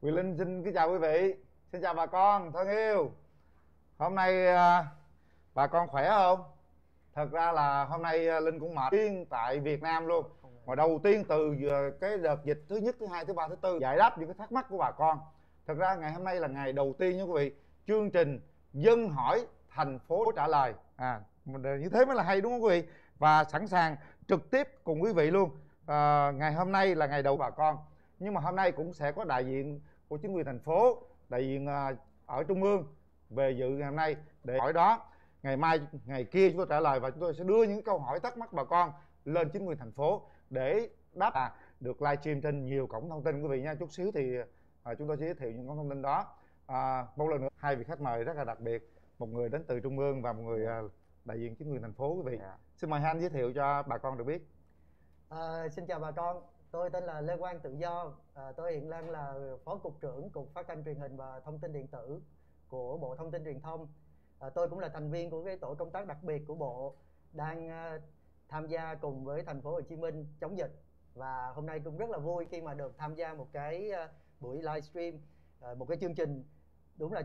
Quyền Linh xin kính chào quý vị, xin chào bà con thân yêu. Hôm nay bà con khỏe không? Thật ra là hôm nay Linh cũng mệt tiên tại Việt Nam luôn. Mà đầu tiên từ cái đợt dịch thứ nhất, thứ hai, thứ ba, thứ tư giải đáp những cái thắc mắc của bà con. Thật ra ngày hôm nay là ngày đầu tiên nha quý vị. Chương trình Dân hỏi thành phố trả lời. Như thế mới là hay đúng không quý vị? Và sẵn sàng trực tiếp cùng quý vị luôn. Ngày hôm nay là ngày đầu bà con. Nhưng mà hôm nay cũng sẽ có đại diện của chính quyền thành phố, đại diện ở trung ương về dự ngày hôm nay để hỏi đó. Ngày mai, ngày kia chúng tôi trả lời và chúng tôi sẽ đưa những câu hỏi thắc mắc bà con lên chính quyền thành phố để đáp được livestream trên nhiều cổng thông tin quý vị nha. Chút xíu thì chúng tôi sẽ giới thiệu những cổng thông tin đó. Một lần nữa hai vị khách mời rất là đặc biệt, một người đến từ trung ương và một người đại diện chính quyền thành phố quý vị. Xin mời hai anh giới thiệu cho bà con được biết. Xin chào bà con, tôi tên là Lê Quang Tự Do. Tôi hiện đang là Phó Cục trưởng Cục Phát thanh Truyền hình và Thông tin Điện tử của Bộ Thông tin Truyền thông. Tôi cũng là thành viên của cái tổ công tác đặc biệt của Bộ đang tham gia cùng với thành phố Hồ Chí Minh chống dịch. Và hôm nay cũng rất là vui khi mà được tham gia một cái buổi livestream, một cái chương trình đúng là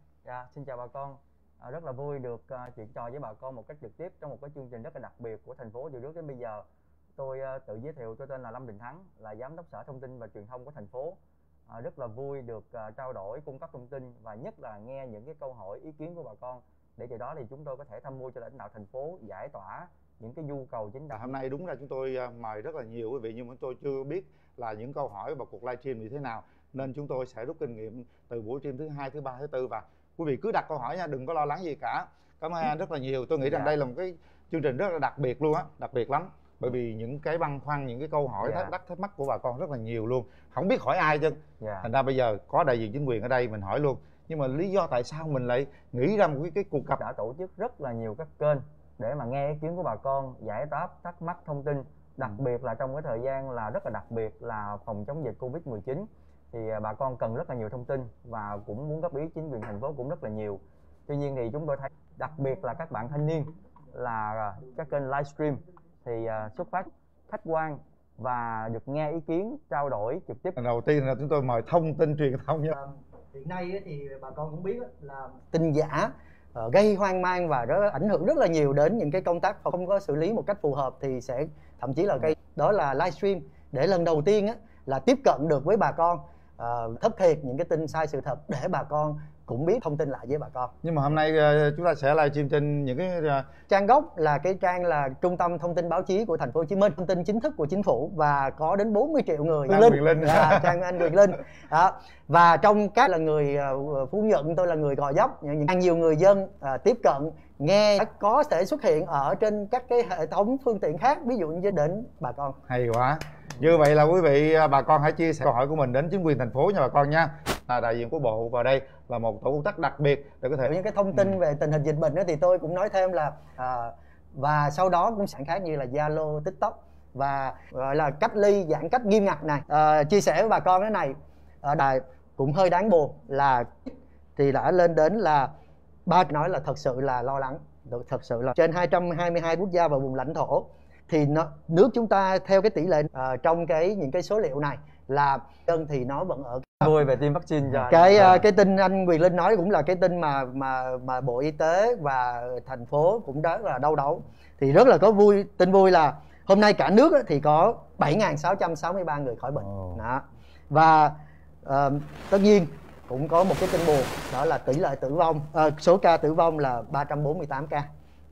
xin chào bà con. Rất là vui được chuyện trò với bà con một cách trực tiếp trong một cái chương trình rất là đặc biệt của thành phố từ trước đến bây giờ. Tôi tự giới thiệu, tôi tên là Lâm Đình Thắng, là Giám đốc Sở Thông tin và Truyền thông của thành phố. Rất là vui được trao đổi, cung cấp thông tin và nhất là nghe những cái câu hỏi, ý kiến của bà con. Để từ đó thì chúng tôi có thể tham mưu cho lãnh đạo thành phố giải tỏa những cái nhu cầu chính đáng. Hôm nay đúng là chúng tôi mời rất là nhiều quý vị, nhưng mà tôi chưa biết là những câu hỏi và cuộc livestream như thế nào, nên chúng tôi sẽ rút kinh nghiệm từ buổi stream thứ hai, thứ ba, thứ tư và quý vị cứ đặt câu hỏi nha, đừng có lo lắng gì cả. Cảm ơn anh rất là nhiều. Tôi nghĩ rằng đây là một cái chương trình rất là đặc biệt luôn á, đặc biệt lắm. Bởi vì những cái băn khoăn, những cái câu hỏi thắc mắc của bà con rất là nhiều luôn, không biết hỏi ai chứ. Thành ra bây giờ có đại diện chính quyền ở đây mình hỏi luôn. Nhưng mà lý do tại sao mình lại nghĩ ra một cái cuộc gặp? Đã tổ chức rất là nhiều các kênh để mà nghe ý kiến của bà con, giải đáp thắc mắc thông tin, đặc biệt là trong cái thời gian là rất là đặc biệt là phòng chống dịch Covid-19 thì bà con cần rất là nhiều thông tin và cũng muốn góp ý chính quyền thành phố cũng rất là nhiều. Tuy nhiên thì chúng tôi thấy đặc biệt là các bạn thanh niên là các kênh livestream thì xuất phát khách quan và được nghe ý kiến, trao đổi trực tiếp. Đầu tiên là chúng tôi mời thông tin truyền thông nhé. Hiện nay thì bà con cũng biết là tin giả gây hoang mang và ảnh hưởng rất là nhiều đến những cái công tác không có xử lý một cách phù hợp thì sẽ thậm chí là gây đó là livestream để lần đầu tiên là tiếp cận được với bà con, thất thiệt những cái tin sai sự thật để bà con cũng biết thông tin lại với bà con. Nhưng mà hôm nay chúng ta sẽ livestream trên những cái trang gốc là cái trang là Trung tâm Thông tin Báo chí của thành phố Hồ Chí Minh, thông tin chính thức của chính phủ và có đến 40 triệu người. Quyền Linh. Trang anh Quyền Linh. Đó. Và trong các là người Phú Nhuận, tôi là người Gò Vấp, nhiều người dân tiếp cận nghe có thể xuất hiện ở trên các cái hệ thống phương tiện khác, ví dụ như đến bà con. Hay quá. Như vậy là quý vị bà con hãy chia sẻ câu hỏi của mình đến chính quyền thành phố nha bà con nha. Đại diện của Bộ vào đây là một tổ công tác đặc biệt để có thể những cái thông tin về tình hình dịch bệnh đó thì tôi cũng nói thêm là và sau đó cũng sẵn khác như là Zalo, TikTok và gọi là cách ly giãn cách nghiêm ngặt này. Chia sẻ với bà con cái này đài cũng hơi đáng buồn là thì đã lên đến là nói là thật sự là lo lắng, thật sự là trên 222 quốc gia và vùng lãnh thổ thì nước chúng ta theo cái tỷ lệ trong những cái số liệu này là dân thì nó vẫn ở vui về tiêm vaccine rồi. Cái tin anh Quyền Linh nói cũng là cái tin mà Bộ Y tế và thành phố cũng rất là đau đầu. Thì rất là có tin vui là hôm nay cả nước thì có 7.663 người khỏi bệnh. Đó. Và tất nhiên cũng có một cái tin buồn, đó là tỷ lệ tử vong, số ca tử vong là 348 ca.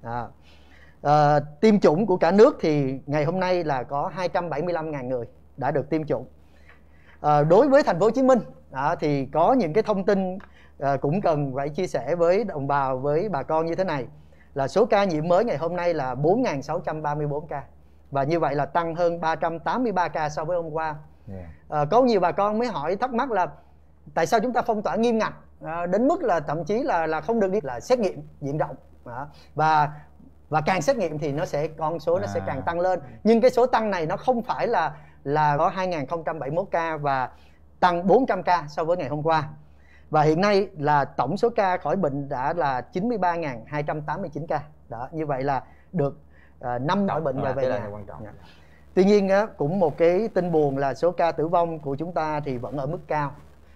Tiêm chủng của cả nước thì ngày hôm nay là có 275.000 người đã được tiêm chủng. Đối với thành phố Hồ Chí Minh thì có những cái thông tin cũng cần phải chia sẻ với đồng bào, với bà con như thế này là số ca nhiễm mới ngày hôm nay là 4.634 ca và như vậy là tăng hơn 383 ca so với hôm qua. Có nhiều bà con mới hỏi thắc mắc là tại sao chúng ta phong tỏa nghiêm ngặt đến mức là thậm chí là không được đi là xét nghiệm diện rộng và càng xét nghiệm thì con số nó sẽ càng tăng lên, nhưng cái số tăng này nó không phải là có 2.071 ca và tăng 400 ca so với ngày hôm qua. Và hiện nay là tổng số ca khỏi bệnh đã là 93.289 ca. Đó, như vậy là được 5 khỏi bệnh về nhà. Tuy nhiên cũng một cái tin buồn là số ca tử vong của chúng ta thì vẫn ở mức cao.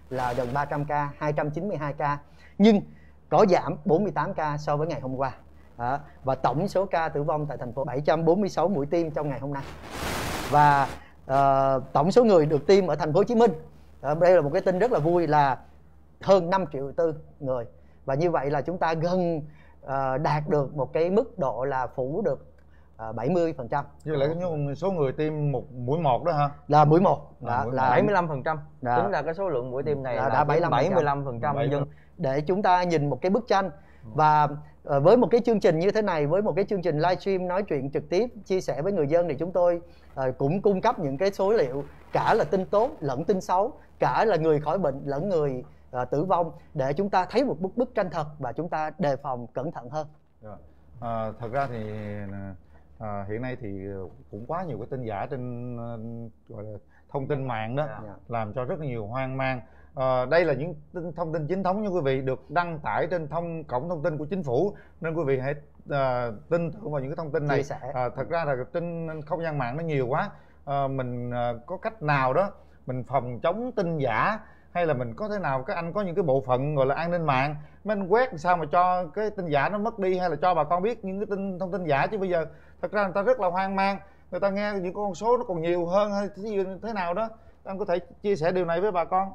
là gần 300 ca, 292 ca, nhưng có giảm 48 ca so với ngày hôm qua. Và tổng số ca tử vong tại thành phố 746 mũi tiêm trong ngày hôm nay. Và tổng số người được tiêm ở thành phố Hồ Chí Minh, đây là một cái tin rất là vui, là hơn 5,4 triệu người. Và như vậy là chúng ta gần đạt được một cái mức độ là phủ được 70%. Như lại số người tiêm mũi 1 đó hả? Là mũi 1 là 75%. Tính ra cái số lượng mũi tiêm này là đã 75% dân. Để chúng ta nhìn một cái bức tranh. Và với một cái chương trình như thế này, với một cái chương trình livestream nói chuyện trực tiếp, chia sẻ với người dân, thì chúng tôi cũng cung cấp những cái số liệu cả là tin tốt lẫn tin xấu, cả là người khỏi bệnh lẫn người tử vong, để chúng ta thấy một bức tranh thật và chúng ta đề phòng cẩn thận hơn. Thật ra thì hiện nay thì cũng quá nhiều cái tin giả trên gọi là thông tin mạng đó, làm cho rất là nhiều hoang mang. Đây là những thông tin chính thống nha quý vị, được đăng tải trên cổng thông tin của chính phủ, nên quý vị hãy tin tưởng vào những cái thông tin này. Thật ra là trên không gian mạng nó nhiều quá, mình có cách nào đó mình phòng chống tin giả, hay là mình có thể nào các anh có những cái bộ phận gọi là an ninh mạng, mình quét sao mà cho cái tin giả nó mất đi, hay là cho bà con biết những cái thông tin giả. Chứ bây giờ thật ra người ta rất là hoang mang, người ta nghe những con số nó còn nhiều hơn hay thế nào đó, anh có thể chia sẻ điều này với bà con?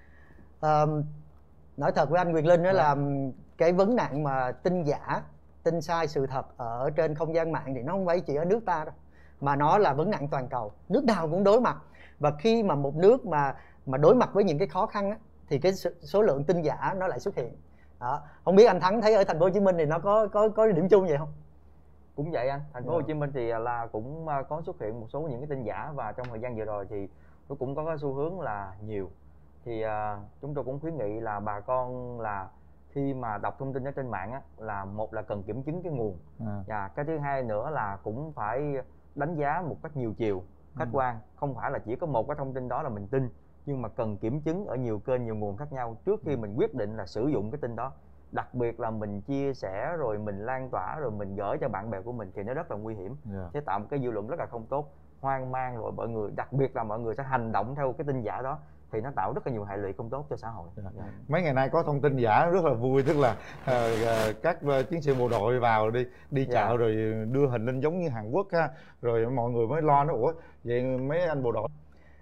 Nói thật với anh Quyền Linh đó là cái vấn nạn mà tin giả, tin sai sự thật ở trên không gian mạng thì nó không phải chỉ ở nước ta đâu, mà nó là vấn nạn toàn cầu, nước nào cũng đối mặt. Và khi mà một nước mà đối mặt với những cái khó khăn á, thì cái số lượng tin giả nó lại xuất hiện. Không biết anh Thắng thấy ở thành phố Hồ Chí Minh thì nó có điểm chung vậy không? Cũng vậy anh, thành phố Hồ Chí Minh thì là cũng có xuất hiện một số những cái tin giả, và trong thời gian vừa rồi thì nó cũng có cái xu hướng là nhiều. Thì chúng tôi cũng khuyến nghị là bà con là khi mà đọc thông tin ở trên mạng á, là một là cần kiểm chứng cái nguồn, và cái thứ hai nữa là cũng phải đánh giá một cách nhiều chiều, khách quan, không phải là chỉ có một cái thông tin đó là mình tin, nhưng mà cần kiểm chứng ở nhiều kênh, nhiều nguồn khác nhau trước khi mình quyết định là sử dụng cái tin đó. Đặc biệt là mình chia sẻ rồi mình lan tỏa rồi mình gửi cho bạn bè của mình thì nó rất là nguy hiểm, sẽ tạo một cái dư luận rất là không tốt, hoang mang, rồi mọi người, đặc biệt là mọi người sẽ hành động theo cái tin giả đó, thì nó tạo rất là nhiều hệ lụy không tốt cho xã hội. Mấy ngày nay có thông tin giả rất là vui, tức là các chiến sĩ bộ đội vào đi chợ rồi đưa hình lên giống như Hàn Quốc ha, rồi mọi người mới lo, nó ủa vậy mấy anh bộ đội.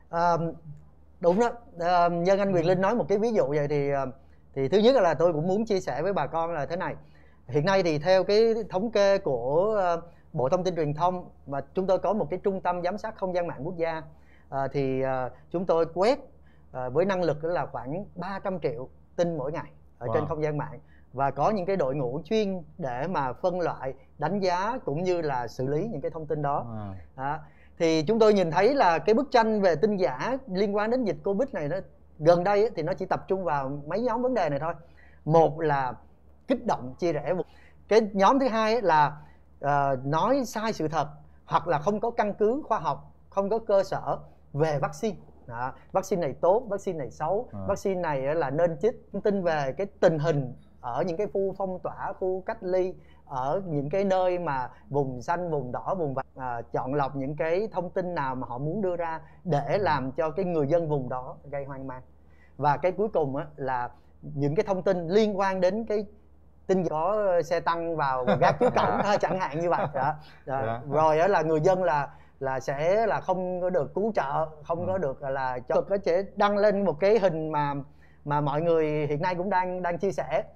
Đúng đó, nhân anh Quyền Linh nói một cái ví dụ vậy thì thứ nhất là tôi cũng muốn chia sẻ với bà con là thế này. Hiện nay thì theo cái thống kê của Bộ Thông tin Truyền thông, mà chúng tôi có một cái trung tâm giám sát không gian mạng quốc gia, thì chúng tôi quét với năng lực là khoảng 300 triệu tin mỗi ngày ở trên không gian mạng, và có những cái đội ngũ chuyên để mà phân loại, đánh giá cũng như là xử lý những cái thông tin đó. Thì chúng tôi nhìn thấy là cái bức tranh về tin giả liên quan đến dịch Covid này đó, gần đây thì nó chỉ tập trung vào mấy nhóm vấn đề này thôi. Một là kích động chia rẽ, cái nhóm thứ hai là nói sai sự thật hoặc là không có căn cứ khoa học, không có cơ sở về vaccine. Vaccine này tốt, vaccine này xấu, vaccine này là nên chích. Tin về cái tình hình ở những cái khu phong tỏa, khu cách ly, ở những cái nơi mà vùng xanh, vùng đỏ, vùng vàng, chọn lọc những cái thông tin nào mà họ muốn đưa ra để làm cho cái người dân vùng đó gây hoang mang. Và cái cuối cùng là những cái thông tin liên quan đến cái tin có xe tăng vào gác trước cổng chẳng hạn như vậy đó. Rồi là người dân là sẽ là không có được cứu trợ, không có được là cho có thể đăng lên một cái hình mà mọi người hiện nay cũng đang chia sẻ.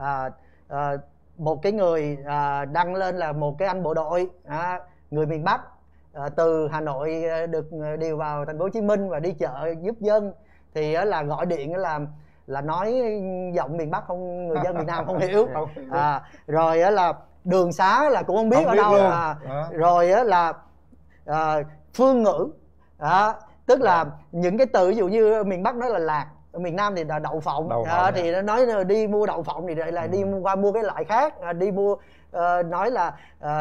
Một cái người đăng lên là một cái anh bộ đội người miền Bắc, từ Hà Nội được điều vào thành phố Hồ Chí Minh và đi chợ giúp dân, thì là gọi điện là nói giọng miền Bắc không, người dân miền Nam không hiểu. Rồi là đường xá là cũng không biết ở đâu. Rồi là phương ngữ, tức là những cái từ ví dụ như miền Bắc nói là lạc, miền Nam thì là đậu phộng, thì nó nói là đi mua đậu phộng thì là đi mua cái loại khác, đi mua nói là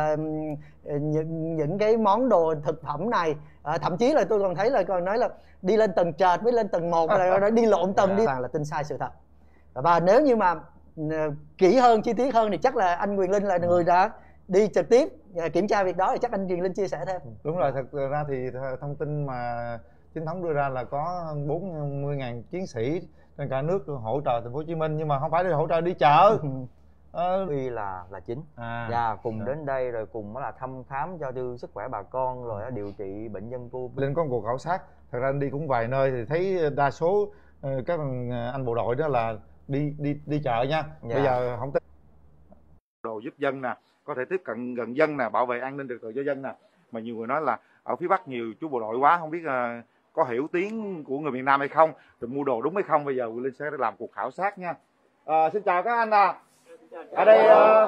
những cái món đồ thực phẩm này, thậm chí là tôi còn thấy là còn nói là đi lên tầng trệt với lên tầng 1 là đi lộn tầng, đi toàn là tin sai sự thật. Và nếu như mà kỹ hơn, chi tiết hơn thì chắc là anh Quyền Linh là người đã đi trực tiếp kiểm tra việc đó, thì chắc anh Quyền Linh chia sẻ thêm. Đúng rồi, thật ra thì thông tin mà chính thống đưa ra là có hơn 40.000 chiến sĩ trên cả nước hỗ trợ thành phố Hồ Chí Minh, nhưng mà không phải để hỗ trợ đi chợ. Y là chính. Và cùng đến đây rồi cùng là thăm khám cho tư sức khỏe bà con, rồi điều trị bệnh nhân Covid. Linh có một cuộc khảo sát, thật ra anh đi cũng vài nơi thì thấy đa số các anh bộ đội đó là đi chợ nha. Bây giờ không tính đồ giúp dân nè, có thể tiếp cận gần dân nè, bảo vệ an ninh trật tự cho dân nè. Mà nhiều người nói là ở phía Bắc nhiều chú bộ đội quá, không biết có hiểu tiếng của người miền Nam hay không, rồi mua đồ đúng hay không. Bây giờ Linh sẽ làm cuộc khảo sát nha. Xin chào các anh ạ. Ở đây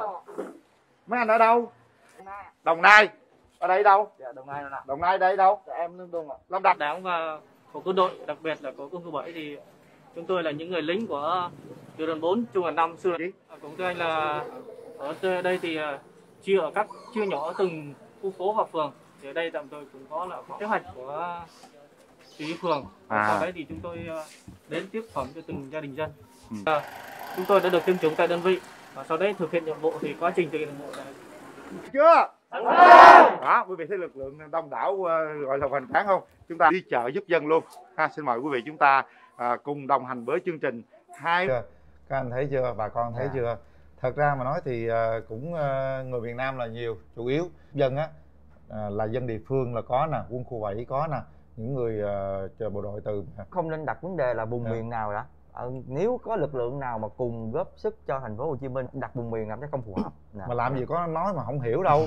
mấy anh ở đâu? Đồng Nai. Ở đây đâu? Dạ, Đồng Nai là Đồng Nai đây đâu? dạ, em Lâm Đồng ạ. Lâm Đồng. Đảng và của quân đội, đặc biệt là của quân khu 7 thì chúng tôi là những người lính của tiểu đoàn 4 trung đoàn 5 xưa. Cũng thưa anh là ở đây thì chia nhỏ ở từng khu phố và phường. Thì ở đây tạm thời cũng có là kế hoạch của chỉ huy phường. Sau đấy thì chúng tôi đến tiếp phẩm cho từng gia đình dân. Chúng tôi đã được tiêm chủng tại đơn vị và sau đấy thực hiện nhiệm vụ thì quá trình thực hiện nhiệm vụ là chưa đó, quý vị thấy lực lượng đông đảo gọi là hoành tráng không? Chúng ta đi chợ giúp dân luôn ha. Xin mời quý vị chúng ta cùng đồng hành với chương trình hai. Các anh thấy chưa, bà con thấy chưa? Thật ra mà nói thì cũng người miền Nam là nhiều, chủ yếu dân á là dân địa phương là có nè, quân khu 7 có nè, những người bộ đội từ. Không nên đặt vấn đề là vùng miền nào đã. Nếu có lực lượng nào mà cùng góp sức cho thành phố Hồ Chí Minh, đặt vùng miền làm chắc không phù hợp. Mà làm gì có nói mà không hiểu đâu.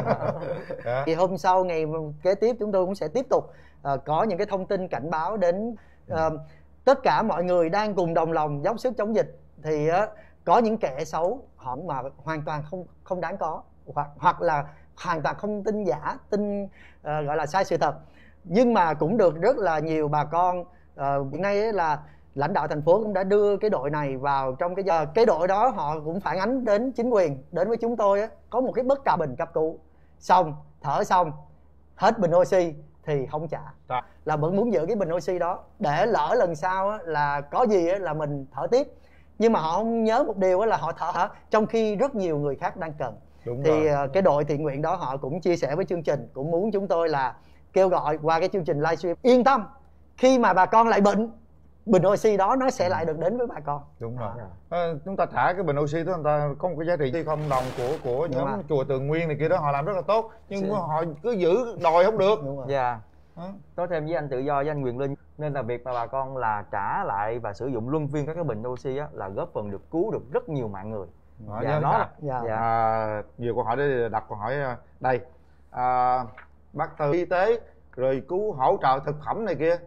Thì hôm sau, ngày kế tiếp chúng tôi cũng sẽ tiếp tục có những cái thông tin cảnh báo đến tất cả mọi người đang cùng đồng lòng dốc sức chống dịch. Thì có những kẻ xấu họ mà hoàn toàn không đáng có, hoặc là hoàn toàn không tin giả, tin gọi là sai sự thật. Nhưng mà cũng được rất là nhiều bà con hiện nay là lãnh đạo thành phố cũng đã đưa cái đội này vào trong cái đội đó. Họ cũng phản ánh đến chính quyền, đến với chúng tôi có một cái bất cập bình cấp cứu xong, thở xong hết bình oxy thì không trả, là vẫn muốn giữ cái bình oxy đó để lỡ lần sau là có gì là mình thở tiếp. Nhưng mà họ không nhớ một điều là họ thở trong khi rất nhiều người khác đang cần. Thì cái đội thiện nguyện đó họ cũng chia sẻ với chương trình, cũng muốn chúng tôi là kêu gọi qua cái chương trình livestream, yên tâm khi mà bà con lại bệnh, bình oxy đó nó sẽ lại được đến với bà con. Đúng rồi. Chúng ta trả cái bình oxy đó, người ta có một cái giá trị không đồng của nhóm chùa Tường Nguyên này kia đó, họ làm rất là tốt, nhưng họ cứ giữ đòi không được. Dạ. Nói thêm với anh Tự Do với anh Quyền Linh, nên là việc mà bà con là trả lại và sử dụng luân phiên các cái bình oxy á, là góp phần được cứu được rất nhiều mạng người. Nhiều câu hỏi để đặt câu hỏi đây. Bác từ y tế rồi cứu hỗ trợ thực phẩm này kia,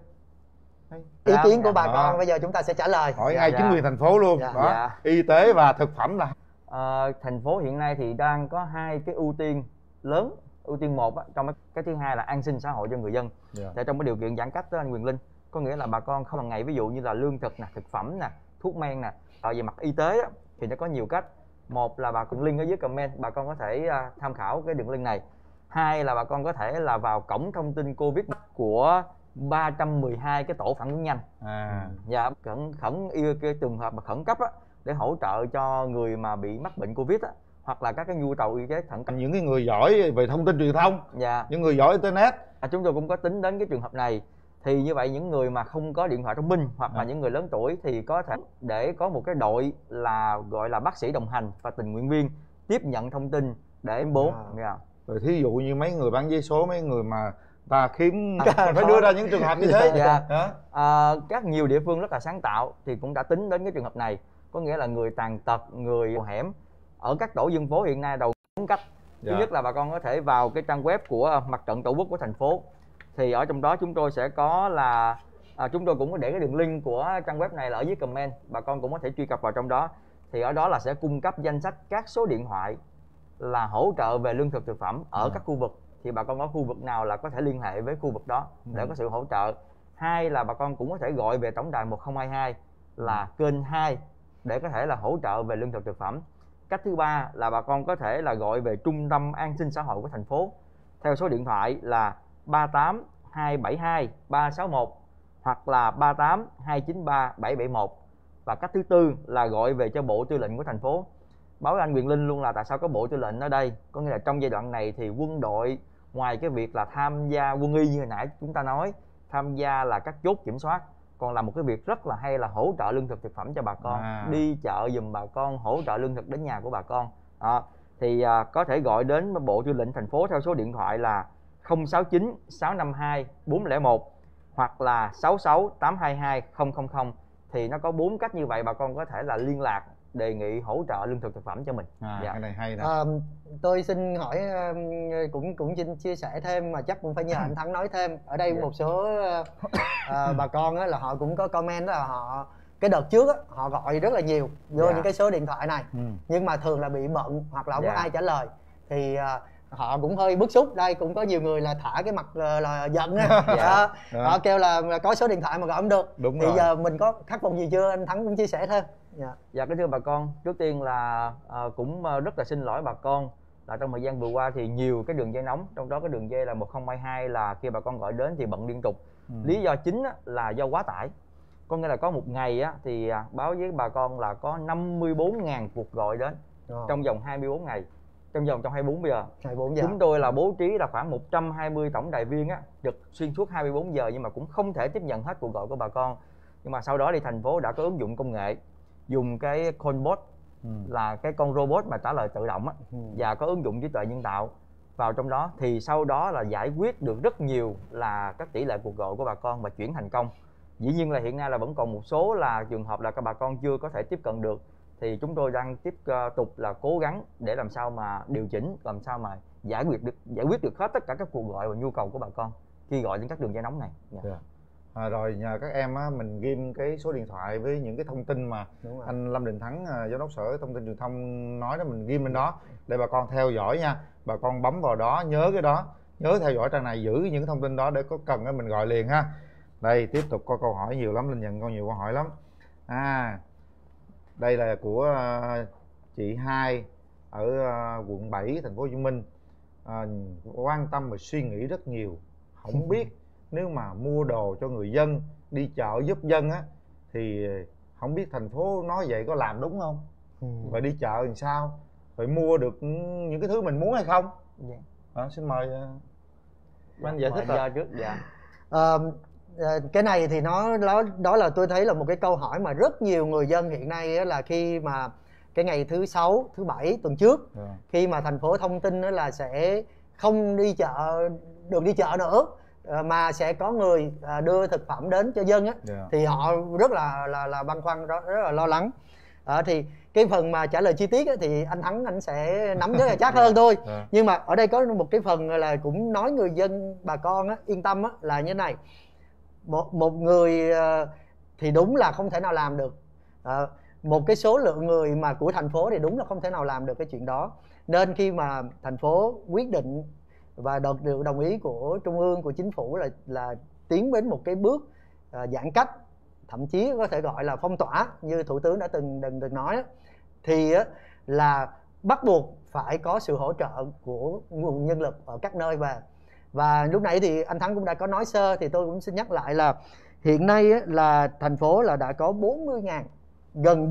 ý kiến của bà con bây giờ chúng ta sẽ trả lời. Hỏi ngay chính quyền thành phố luôn. Y tế và thực phẩm là thành phố hiện nay thì đang có hai cái ưu tiên lớn. Ưu tiên một trong cái thứ hai là an sinh xã hội cho người dân. Tại trong cái điều kiện giãn cách đó anh Quyền Linh, có nghĩa là bà con không hàng ngày, ví dụ như là lương thực nè, thực phẩm nè, thuốc men nè. Về mặt y tế thì nó có nhiều cách. Một là bà con link ở dưới comment, bà con có thể tham khảo cái đường link này. Hai là bà con có thể là vào cổng thông tin Covid của 312 cái tổ phản ứng nhanh. Dạ, khẩn yêu cái trường hợp mà khẩn cấp để hỗ trợ cho người mà bị mắc bệnh Covid hoặc là các cái nhu cầu y tế khẩn cấp. Những cái người giỏi về thông tin truyền thông, những người giỏi internet, chúng tôi cũng có tính đến cái trường hợp này. Thì như vậy những người mà không có điện thoại thông minh hoặc là những người lớn tuổi thì có thể để có một cái đội là gọi là bác sĩ đồng hành và tình nguyện viên tiếp nhận thông tin để bố. Rồi thí dụ như mấy người bán giấy số, mấy người mà ta khiếm phải đưa ra những trường hợp như thế. Các nhiều địa phương rất là sáng tạo thì cũng đã tính đến cái trường hợp này, có nghĩa là người tàn tật, người hẻm ở các tổ dân phố hiện nay đầu 4 cách. Thứ nhất là bà con có thể vào cái trang web của Mặt trận Tổ quốc của thành phố, thì ở trong đó chúng tôi sẽ có là chúng tôi cũng có để cái đường link của trang web này là ở dưới comment, bà con cũng có thể truy cập vào trong đó. Thì ở đó là sẽ cung cấp danh sách các số điện thoại là hỗ trợ về lương thực thực phẩm ở các khu vực. Thì bà con có khu vực nào là có thể liên hệ với khu vực đó để có sự hỗ trợ. Hai là bà con cũng có thể gọi về tổng đài 1022 là kênh 2 để có thể là hỗ trợ về lương thực thực phẩm. Cách thứ ba là bà con có thể là gọi về trung tâm an sinh xã hội của thành phố theo số điện thoại là 38 272 361 hoặc là 38 293 771. Và cách thứ tư là gọi về cho Bộ Tư lệnh của thành phố. Báo với anh Quyền Linh luôn là tại sao có Bộ Tư lệnh ở đây, có nghĩa là trong giai đoạn này thì quân đội ngoài cái việc là tham gia quân y như hồi nãy chúng ta nói, tham gia là các chốt kiểm soát, còn làm một cái việc rất là hay là hỗ trợ lương thực thực phẩm cho bà con, đi chợ giùm bà con, hỗ trợ lương thực đến nhà của bà con. Đó. Thì có thể gọi đến Bộ Tư lệnh thành phố theo số điện thoại là 069 652 401 hoặc là 66 822 000. Thì nó có 4 cách như vậy, bà con có thể là liên lạc đề nghị hỗ trợ lương thực thực phẩm cho mình. Cái này hay nè. Tôi xin hỏi, cũng xin chia sẻ thêm mà chắc cũng phải nhờ anh Thắng nói thêm. Ở đây một số bà con á, là họ cũng có comment là họ cái đợt trước á, họ gọi rất là nhiều vô những cái số điện thoại này, nhưng mà thường là bị bận hoặc là không có ai trả lời, thì họ cũng hơi bức xúc. Đây cũng có nhiều người là thả cái mặt là giận á. Họ kêu là có số điện thoại mà gọi không được. Đúng thì rồi. giờ mình có khắc phục gì chưa, anh Thắng cũng chia sẻ thêm. Dạ kính thưa bà con, trước tiên là cũng rất là xin lỗi bà con là trong thời gian vừa qua thì nhiều cái đường dây nóng, trong đó cái đường dây là 1022 là khi bà con gọi đến thì bận liên tục. Lý do chính là do quá tải. Có nghĩa là có một ngày thì báo với bà con là có 54.000 cuộc gọi đến trong vòng 24 ngày. Trong 24 giờ. 24 giờ. Chúng tôi là bố trí là khoảng 120 tổng đài viên trực xuyên suốt 24 giờ nhưng mà cũng không thể tiếp nhận hết cuộc gọi của bà con. Nhưng mà sau đó thì thành phố đã có ứng dụng công nghệ, dùng cái chatbot là cái con robot mà trả lời tự động và có ứng dụng trí tuệ nhân tạo vào trong đó, thì sau đó là giải quyết được rất nhiều là các tỷ lệ cuộc gọi của bà con và chuyển thành công. Dĩ nhiên là hiện nay là vẫn còn một số là trường hợp là các bà con chưa có thể tiếp cận được, thì chúng tôi đang tiếp tục là cố gắng để làm sao mà điều chỉnh, làm sao mà giải quyết được hết tất cả các cuộc gọi và nhu cầu của bà con khi gọi đến các đường dây nóng này. Rồi nhờ các em mình ghim cái số điện thoại với những cái thông tin mà anh Lâm Đình Thắng, giám đốc Sở Thông tin Truyền thông nói đó, mình ghim bên đó để bà con theo dõi nha. Bà con bấm vào đó, nhớ cái đó, nhớ theo dõi trang này, giữ những cái thông tin đó để có cần mình gọi liền ha. Đây tiếp tục có câu hỏi nhiều lắm, Linh nhận con nhiều câu hỏi lắm. Đây là của chị Hai ở quận 7 thành phố Hồ Chí Minh, quan tâm và suy nghĩ rất nhiều, không biết nếu mà mua đồ cho người dân, đi chợ giúp dân thì không biết thành phố nói vậy có làm đúng không? Và đi chợ làm sao? Phải mua được những cái thứ mình muốn hay không? Xin mời anh giải thích trước. Cái này thì đó là tôi thấy là một cái câu hỏi mà rất nhiều người dân hiện nay là khi mà cái ngày thứ 6, thứ 7 tuần trước, khi mà thành phố thông tin là sẽ không đi chợ nữa, mà sẽ có người đưa thực phẩm đến cho dân thì họ rất là băn khoăn, rất là lo lắng. Thì cái phần mà trả lời chi tiết thì anh Thắng anh sẽ nắm rất là chắc hơn thôi. Nhưng mà ở đây có một cái phần là cũng nói người dân, bà con yên tâm là như thế này. Một người thì đúng là không thể nào làm được, một cái số lượng người mà của thành phố thì đúng là không thể nào làm được cái chuyện đó. Nên khi mà thành phố quyết định và được đồng ý của Trung ương, của Chính phủ là tiến đến một cái bước giãn cách, thậm chí có thể gọi là phong tỏa như Thủ tướng đã từng nói, thì là bắt buộc phải có sự hỗ trợ của nguồn nhân lực ở các nơi về. Và lúc nãy thì anh Thắng cũng đã có nói sơ, thì tôi cũng xin nhắc lại là hiện nay là thành phố là đã có 40.000, gần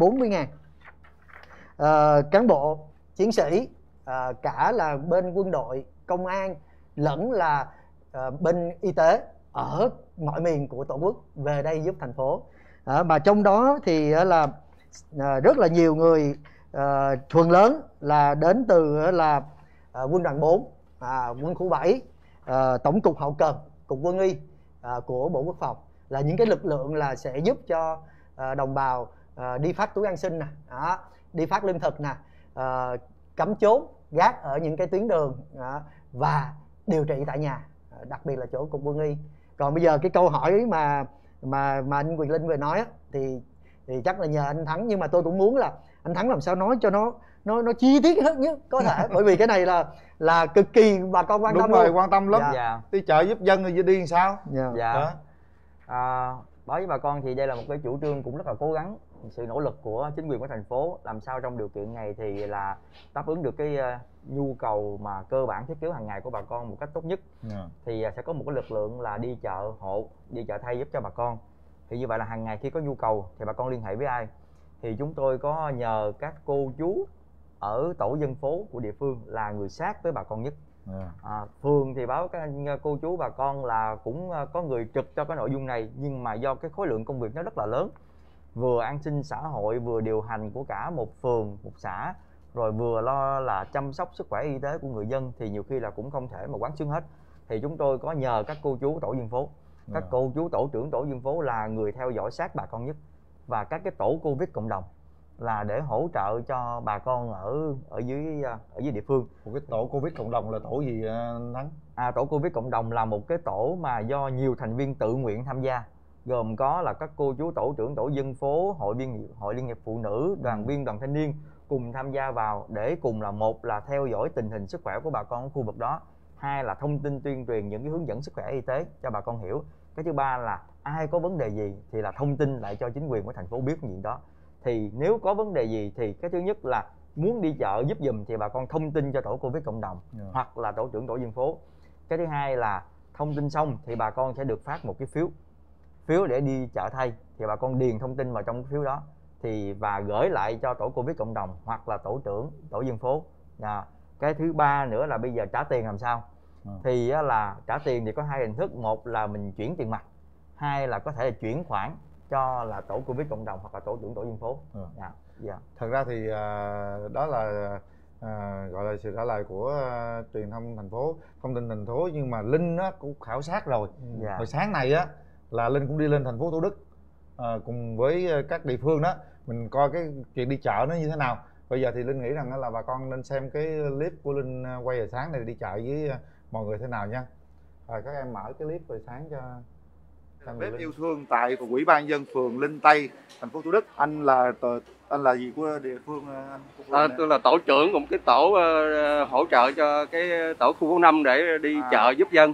40.000 cán bộ, chiến sĩ, cả là bên quân đội, công an lẫn là bên y tế ở mọi miền của Tổ quốc về đây giúp thành phố. Mà trong đó thì là rất là nhiều người, phần lớn là đến từ là quân đoàn 4, quân khu 7, tổng cục hậu cần, cục quân y của Bộ Quốc phòng, là những cái lực lượng là sẽ giúp cho đồng bào đi phát túi an sinh nè, đi phát lương thực nè, cắm chốt gác ở những cái tuyến đường và điều trị tại nhà, đặc biệt là chỗ cục quân y. Còn bây giờ cái câu hỏi mà anh Quyền Linh vừa nói thì chắc là nhờ anh Thắng, nhưng mà tôi cũng muốn là anh Thắng làm sao nói cho nó chi tiết nhất có thể, bởi vì cái này là cực kỳ bà con quan tâm. Đúng rồi, quan tâm lắm. Đi chợ giúp dân thì đi làm sao? Báo với bà con thì đây là một cái chủ trương cũng rất là cố gắng, sự nỗ lực của chính quyền của thành phố làm sao trong điều kiện này thì là đáp ứng được cái nhu cầu mà cơ bản thiết yếu hàng ngày của bà con một cách tốt nhất. Thì sẽ có một cái lực lượng là đi chợ hộ, đi chợ thay giúp cho bà con. Thì như vậy là hàng ngày khi có nhu cầu thì bà con liên hệ với ai, thì chúng tôi có nhờ các cô chú ở tổ dân phố của địa phương là người sát với bà con nhất, Phường thì báo các anh cô chú bà con là cũng có người trực cho cái nội dung này, nhưng mà do cái khối lượng công việc nó rất là lớn, vừa an sinh xã hội, vừa điều hành của cả một phường, một xã, rồi vừa lo là chăm sóc sức khỏe y tế của người dân, thì nhiều khi là cũng không thể mà quán xuyến hết. Thì chúng tôi có nhờ các cô chú tổ dân phố, các cô chú tổ trưởng tổ dân phố là người theo dõi sát bà con nhất, và các cái tổ Covid cộng đồng là để hỗ trợ cho bà con ở dưới địa phương. Một cái tổ Covid cộng đồng là tổ gì Thắng? Tổ Covid cộng đồng là một cái tổ mà do nhiều thành viên tự nguyện tham gia, gồm có là các cô chú tổ trưởng tổ dân phố, hội liên hiệp phụ nữ, đoàn viên đoàn thanh niên cùng tham gia vào, để cùng là một là theo dõi tình hình sức khỏe của bà con ở khu vực đó, hai là thông tin tuyên truyền những cái hướng dẫn sức khỏe y tế cho bà con hiểu, cái thứ ba là ai có vấn đề gì thì là thông tin lại cho chính quyền của thành phố biết chuyện đó. Thì nếu có vấn đề gì thì cái thứ nhất là muốn đi chợ giúp giùm thì bà con thông tin cho tổ Covid cộng đồng hoặc là tổ trưởng tổ dân phố. Cái thứ hai là thông tin xong thì bà con sẽ được phát một cái phiếu để đi chợ thay, thì bà con điền thông tin vào trong cái phiếu đó và gửi lại cho tổ Covid cộng đồng hoặc là tổ trưởng tổ dân phố. Cái thứ ba nữa là bây giờ trả tiền làm sao? Thì là trả tiền thì có hai hình thức, một là mình chuyển tiền mặt, hai là có thể là chuyển khoản cho là tổ Covid cộng đồng hoặc là tổ trưởng tổ dân phố. Thật ra thì đó là gọi là sự trả lời của truyền thông thành phố, thông tin thành phố, nhưng mà Linh á cũng khảo sát rồi. Hồi sáng này á là Linh cũng đi lên thành phố Thủ Đức cùng với các địa phương đó, mình coi cái chuyện đi chợ nó như thế nào. Bây giờ thì Linh nghĩ rằng là bà con nên xem cái clip của Linh quay hồi sáng này đi chợ với mọi người thế nào nha. Rồi các em mở cái clip hồi sáng cho bếp yêu thương tại Ủy ban nhân dân phường Linh Tây, thành phố Thủ Đức. Anh là gì của địa phương anh? Tôi là tổ trưởng của một cái tổ hỗ trợ cho cái tổ khu phố 5 để đi chợ giúp dân.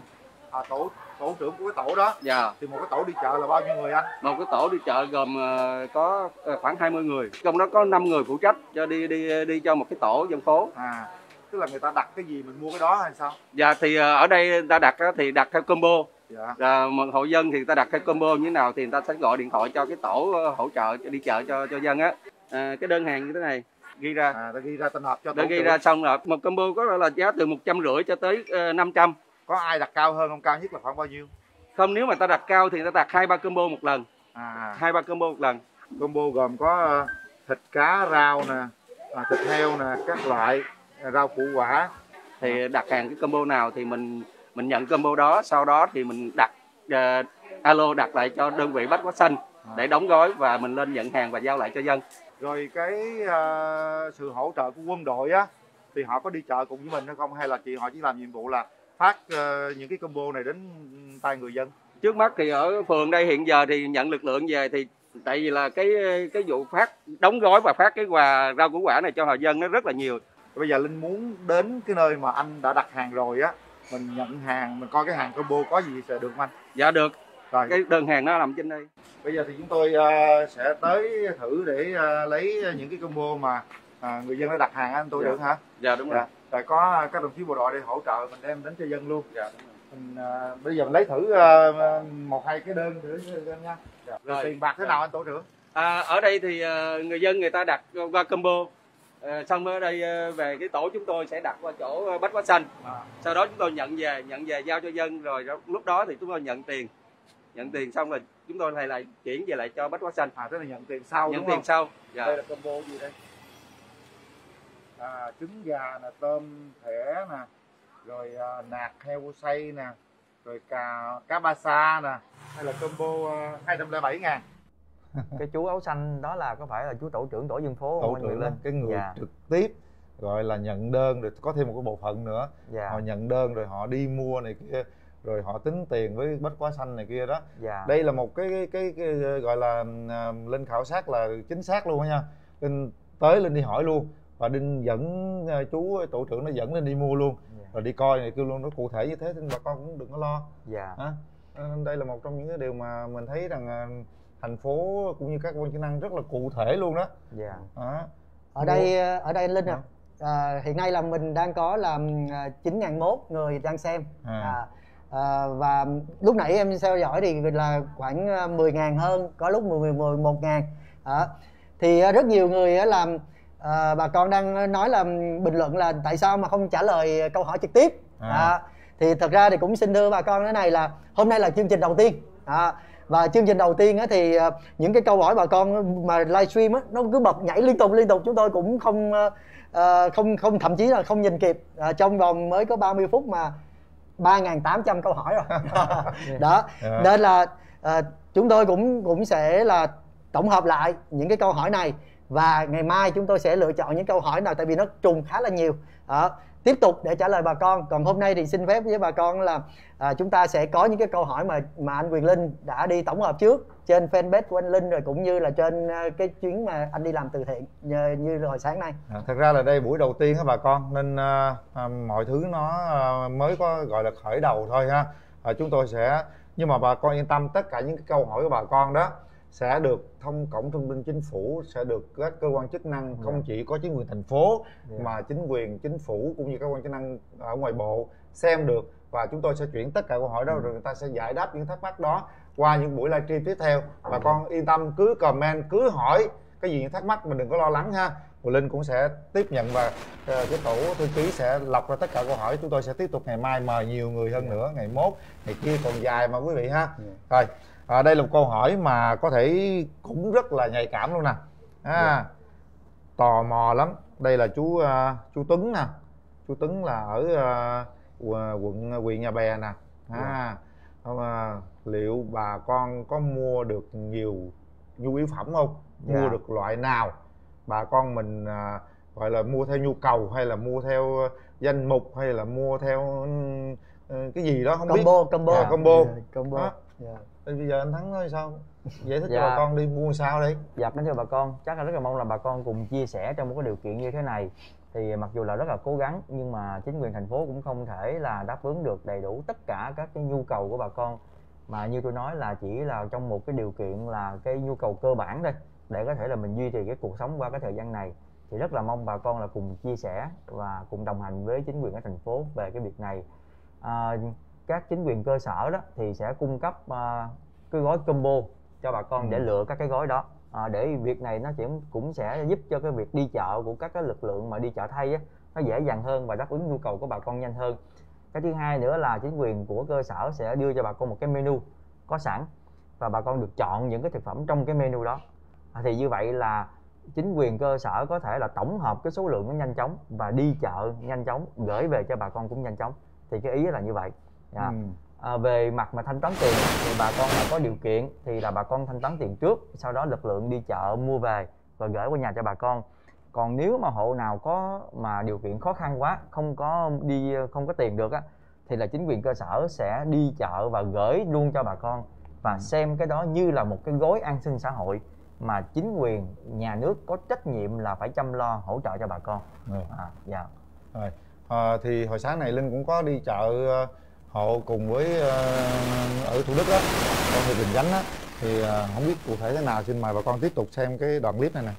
Tổ trưởng của cái tổ đó. Dạ. Thì một cái tổ đi chợ là bao nhiêu người anh? Một cái tổ đi chợ gồm có khoảng 20 người. Trong đó có 5 người phụ trách cho đi cho một cái tổ dân phố. Tức là người ta đặt cái gì mình mua cái đó hay sao? Dạ, thì ở đây ta đặt thì đặt theo combo. Dạ. Một hộ dân thì ta đặt theo combo như thế nào thì người ta sẽ gọi điện thoại cho cái tổ hỗ trợ đi chợ cho dân á. Cái đơn hàng như thế này ghi ra. Ta ghi ra tên hợp cho tổ. Ghi ra xong rồi một combo có là giá từ 150 cho tới 500. Có ai đặt cao hơn không? Cao nhất là khoảng bao nhiêu? Không, nếu mà ta đặt cao thì ta đặt 2-3 combo một lần. 2-3 combo một lần. Combo gồm có thịt cá, rau nè, thịt heo nè, các loại rau củ quả. Thì đặt hàng cái combo nào thì mình nhận combo đó, sau đó thì mình đặt alo đặt lại cho đơn vị Bách Hóa Xanh để đóng gói và mình lên nhận hàng và giao lại cho dân. Rồi cái sự hỗ trợ của quân đội á thì họ có đi chợ cùng với mình hay không, hay là họ chỉ làm nhiệm vụ là phát những cái combo này đến tay người dân? Trước mắt thì ở phường đây hiện giờ thì nhận lực lượng về thì tại vì là cái vụ phát đóng gói và phát cái quà rau củ quả này cho họ dân nó rất là nhiều. Bây giờ Linh muốn đến cái nơi mà anh đã đặt hàng rồi á, mình nhận hàng, mình coi cái hàng combo có gì sẽ được không anh? Dạ được. Rồi. Cái đơn hàng nó nằm trên đây. Bây giờ thì chúng tôi sẽ tới thử để lấy những cái combo mà người dân đã đặt hàng anh tôi được hả? Dạ đúng rồi. Rồi có các đồng chí bộ đội để hỗ trợ mình đem đến cho dân luôn. Dạ. Bây giờ mình lấy thử 1-2 cái đơn thử anh nha. Rồi tiền bạc thế nào anh tổ trưởng? Ở đây thì người dân người ta đặt qua combo. Xong ở đây về cái tổ chúng tôi sẽ đặt qua chỗ Bách Hóa Xanh. Sau đó chúng tôi nhận về giao cho dân, rồi lúc đó thì chúng tôi nhận tiền xong rồi chúng tôi lại chuyển về lại cho Bách Hóa Xanh. Tức là nhận tiền sau. Nhận tiền sau. Dạ. Đây là combo gì đây? Trứng gà nè, tôm thẻ nè, rồi nạc heo xay nè, rồi cá ba sa nè. Đây là combo 207.000. Cái chú áo xanh đó là có phải là chú tổ trưởng tổ dân phố không? Tổ trưởng lên cái người trực tiếp gọi là nhận đơn, rồi có thêm một cái bộ phận nữa. Họ nhận đơn rồi họ đi mua này kia, rồi họ tính tiền với Bách Hóa Xanh này kia đó. Đây là một cái gọi là Linh khảo sát là chính xác luôn đó nha. Linh tới Linh đi hỏi luôn, và Linh dẫn chú tổ trưởng nó dẫn Linh đi mua luôn, rồi đi coi này kêu luôn, nó cụ thể như thế nên bà con cũng đừng có lo. Đây là một trong những cái điều mà mình thấy rằng thành phố cũng như các quan chức năng rất là cụ thể luôn đó. Ở đây Linh hiện nay là mình đang có là 9.001 người đang xem. Và lúc nãy em theo dõi thì là khoảng 10.000 hơn, có lúc 11.000. Thì rất nhiều người làm bà con đang nói là bình luận là tại sao mà không trả lời câu hỏi trực tiếp. Thì thật ra thì cũng xin thưa bà con thế này là hôm nay là chương trình đầu tiên. Và chương trình đầu tiên á, thì những cái câu hỏi bà con mà livestream á, nó cứ bật nhảy liên tục, chúng tôi cũng không thậm chí là không nhìn kịp. Trong vòng mới có 30 phút mà 3.800 câu hỏi rồi. Đó, nên là chúng tôi cũng sẽ là tổng hợp lại những cái câu hỏi này, và ngày mai chúng tôi sẽ lựa chọn những câu hỏi nào, tại vì nó trùng khá là nhiều, tiếp tục để trả lời bà con. Còn hôm nay thì xin phép với bà con là chúng ta sẽ có những cái câu hỏi mà anh Quyền Linh đã đi tổng hợp trước trên fanpage của anh Linh, rồi cũng như là trên cái chuyến mà anh đi làm từ thiện như hồi sáng nay. Thật ra là đây buổi đầu tiên á bà con, nên mọi thứ nó mới có gọi là khởi đầu thôi ha. Chúng tôi sẽ, nhưng mà bà con yên tâm, tất cả những cái câu hỏi của bà con đó sẽ được cổng thông tin chính phủ, sẽ được các cơ quan chức năng, không chỉ có chính quyền thành phố mà chính quyền chính phủ cũng như các quan chức năng ở ngoài bộ xem được, và chúng tôi sẽ chuyển tất cả câu hỏi đó rồi người ta sẽ giải đáp những thắc mắc đó qua những buổi livestream tiếp theo. Bà con yên tâm, cứ comment, cứ hỏi cái gì những thắc mắc, mình đừng có lo lắng ha. Quyền Linh cũng sẽ tiếp nhận và cái tổ thư ký sẽ lọc ra tất cả câu hỏi. Chúng tôi sẽ tiếp tục ngày mai mời nhiều người hơn nữa, ngày mốt, ngày kia còn dài mà quý vị ha. Rồi, đây là một câu hỏi mà có thể cũng rất là nhạy cảm luôn nè. Tò mò lắm. Đây là chú Tuấn nè. Chú Tuấn là ở huyện Nhà Bè nè. Liệu bà con có mua được nhiều nhu yếu phẩm không? Mua được loại nào? Bà con mình gọi là mua theo nhu cầu hay là mua theo danh mục hay là mua theo cái gì đó không biết. Combo. Bây giờ anh Thắng nói sao? Giải thích cho bà con đi mua sao đi. Kính thưa bà con, chắc là rất là mong là bà con cùng chia sẻ trong một cái điều kiện như thế này. Thì mặc dù là rất là cố gắng, nhưng mà chính quyền thành phố cũng không thể là đáp ứng được đầy đủ tất cả các cái nhu cầu của bà con. Mà như tôi nói là chỉ là trong một cái điều kiện là cái nhu cầu cơ bản thôi, để có thể là mình duy trì cái cuộc sống qua cái thời gian này. Thì rất là mong bà con là cùng chia sẻ và cùng đồng hành với chính quyền ở thành phố về cái việc này. Các chính quyền cơ sở đó thì sẽ cung cấp cái gói combo cho bà con để lựa các cái gói đó, để việc này nó cũng sẽ giúp cho cái việc đi chợ của các cái lực lượng mà đi chợ thay á, nó dễ dàng hơn và đáp ứng nhu cầu của bà con nhanh hơn. Cái thứ hai nữa là chính quyền của cơ sở sẽ đưa cho bà con một cái menu có sẵn, và bà con được chọn những cái thực phẩm trong cái menu đó. Thì như vậy là chính quyền cơ sở có thể là tổng hợp cái số lượng nó nhanh chóng và đi chợ nhanh chóng, gửi về cho bà con cũng nhanh chóng. Thì cái ý là như vậy. Về mặt mà thanh toán tiền thì bà con mà có điều kiện thì là bà con thanh toán tiền trước, sau đó lực lượng đi chợ mua về và gửi qua nhà cho bà con. Còn nếu mà hộ nào có mà điều kiện khó khăn quá, không có tiền được á, thì là chính quyền cơ sở sẽ đi chợ và gửi luôn cho bà con, và xem cái đó như là một cái gói an sinh xã hội mà chính quyền nhà nước có trách nhiệm là phải chăm lo hỗ trợ cho bà con. Thì hồi sáng này Linh cũng có đi chợ hộ cùng với ở Thủ Đức đó, con người Bình Chánh á, thì không biết cụ thể thế nào, xin mời bà con tiếp tục xem cái đoạn clip này nè.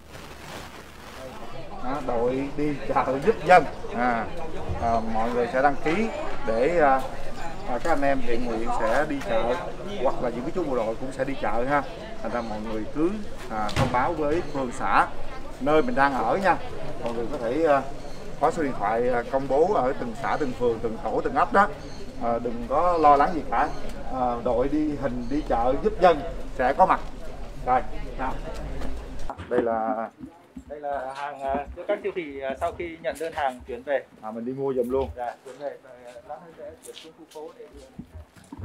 Đội đi chợ giúp dân, mọi người sẽ đăng ký để các anh em thiện nguyện sẽ đi chợ, hoặc là những cái chú bộ đội cũng sẽ đi chợ ha. Thành ra mọi người cứ thông báo với phường xã nơi mình đang ở nha. Mọi người có thể có số điện thoại công bố ở từng xã, từng phường, từng tổ, từng ấp đó. Đừng có lo lắng gì cả. Đội đi chợ giúp dân sẽ có mặt. Rồi, đây là hàng của các siêu thị sau khi nhận đơn hàng chuyển về. Mình đi mua giùm luôn. Dạ, chuyển về lát nữa sẽ chuyển xuống khu phố để đưa.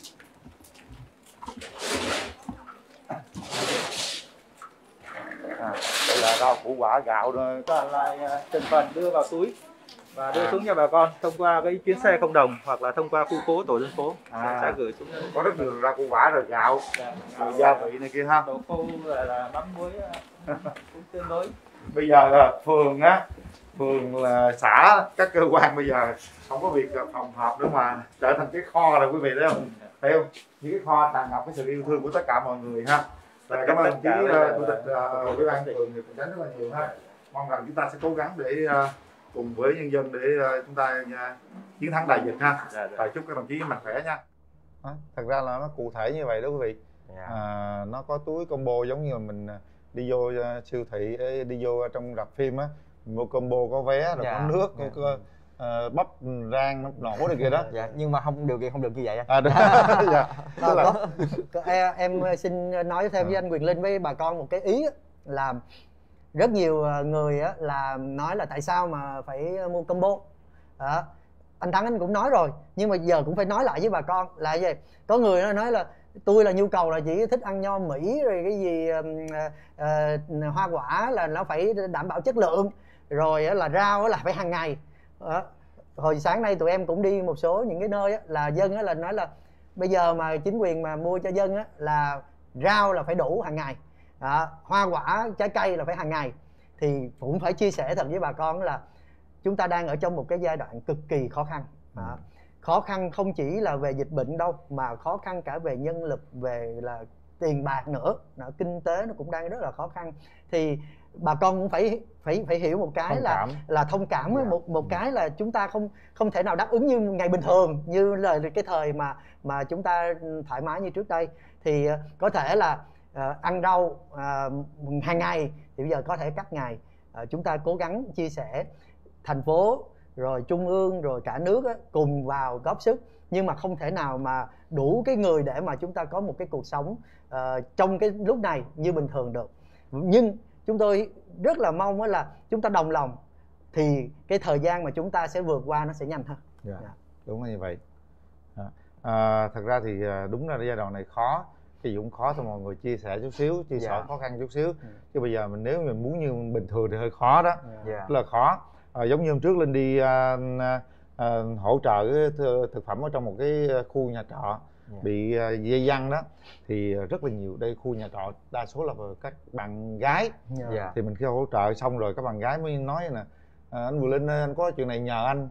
Đây là rau củ quả, gạo rồi, còn lại thành phần đưa vào túi và đưa xuống cho bà con thông qua cái chuyến xe không đồng hoặc là thông qua khu phố, tổ dân phố sẽ gửi xuống. Có rất nhiều rau củ quả rồi, gạo, rồi gia vị này kia ha. Đồ khô là mắm muối cũng tương đối. Bây giờ phường là xã, các cơ quan bây giờ không có việc phòng họp nữa mà trở thành cái kho rồi quý vị thấy không? Thấy không? Những cái kho tràn ngập cái sự yêu thương của tất cả mọi người ha. Cảm ơn đồng chí chủ tịch ủy ban phường Bình Chánh rất là nhiều ha. Mong rằng chúng ta sẽ cố gắng để cùng với nhân dân để chúng ta chiến thắng đại dịch ha. Và chúc các đồng chí mạnh khỏe nha. Thật ra là nó cụ thể như vậy đó quý vị. Nó có túi combo giống như mình đi vô siêu thị, đi vô trong rạp phim á, mua combo có vé rồi có nước, bắp rang, bắp nổ này kia đó. Dạ, nhưng mà điều kiện không được như vậy anh. À, đó. Dạ. Tức là Em xin nói thêm với anh Quyền Linh với bà con một cái ý là rất nhiều người là nói là tại sao mà phải mua combo. Anh Thắng anh cũng nói rồi, nhưng mà giờ cũng phải nói lại với bà con là gì. Có người nó nói là tôi là nhu cầu là chỉ thích ăn nho Mỹ rồi cái gì hoa quả là nó phải đảm bảo chất lượng, rồi là rau là phải hàng ngày. Hồi sáng nay tụi em cũng đi một số những cái nơi là dân là nói là bây giờ mà chính quyền mà mua cho dân là rau là phải đủ hàng ngày, hoa quả trái cây là phải hàng ngày. Thì cũng phải chia sẻ thật với bà con là chúng ta đang ở trong một cái giai đoạn cực kỳ khó khăn. Khó khăn không chỉ là về dịch bệnh đâu, mà khó khăn cả về nhân lực, về là tiền bạc nữa. Kinh tế nó cũng đang rất là khó khăn. Thì bà con cũng phải hiểu một cái là thông cảm. Một cái là chúng ta không thể nào đáp ứng như ngày bình thường, như là cái thời mà chúng ta thoải mái như trước đây. Thì có thể là ăn rau hàng ngày thì bây giờ có thể cắt ngày. Chúng ta cố gắng chia sẻ, thành phố rồi trung ương rồi cả nước cùng vào góp sức, nhưng mà không thể nào mà đủ cái người để mà chúng ta có một cái cuộc sống trong cái lúc này như bình thường được. Nhưng chúng tôi rất là mong là chúng ta đồng lòng thì cái thời gian mà chúng ta sẽ vượt qua nó sẽ nhanh hơn. Đúng là như vậy. Thật ra thì đúng là giai đoạn này khó, cái gì cũng khó, thôi mọi người chia sẻ chút xíu, chia sẻ khó khăn chút xíu. Chứ bây giờ nếu mình muốn như bình thường thì hơi khó đó. Rất là khó. Giống như hôm trước Linh đi hỗ trợ thực phẩm ở trong một cái khu nhà trọ bị dây văng đó, thì rất là nhiều đây khu nhà trọ đa số là các bạn gái. Thì mình khi hỗ trợ xong rồi các bạn gái mới nói nè, anh Vừa Linh ơi, anh có chuyện này nhờ anh.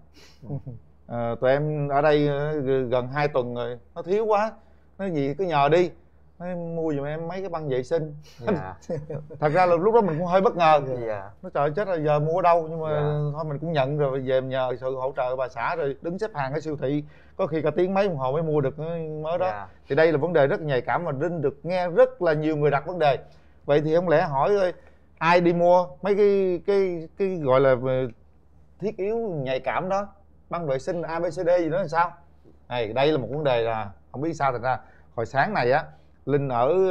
Tụi em ở đây gần 2 tuần rồi, nó thiếu quá, nói gì cứ nhờ đi, nói mua giùm em mấy cái băng vệ sinh. Thật ra là lúc đó mình cũng hơi bất ngờ. Nó trời chết rồi, giờ mua ở đâu, nhưng mà thôi mình cũng nhận rồi, về nhờ sự hỗ trợ bà xã rồi đứng xếp hàng ở siêu thị, có khi cả tiếng mấy đồng hồ mới mua được mới đó. Thì đây là vấn đề rất nhạy cảm và Linh được nghe rất là nhiều người đặt vấn đề. Vậy thì không lẽ hỏi ơi, ai đi mua mấy cái gọi là thiết yếu nhạy cảm đó, băng vệ sinh ABCD gì đó là sao? Đây là một vấn đề là không biết sao. Thật ra hồi sáng này Linh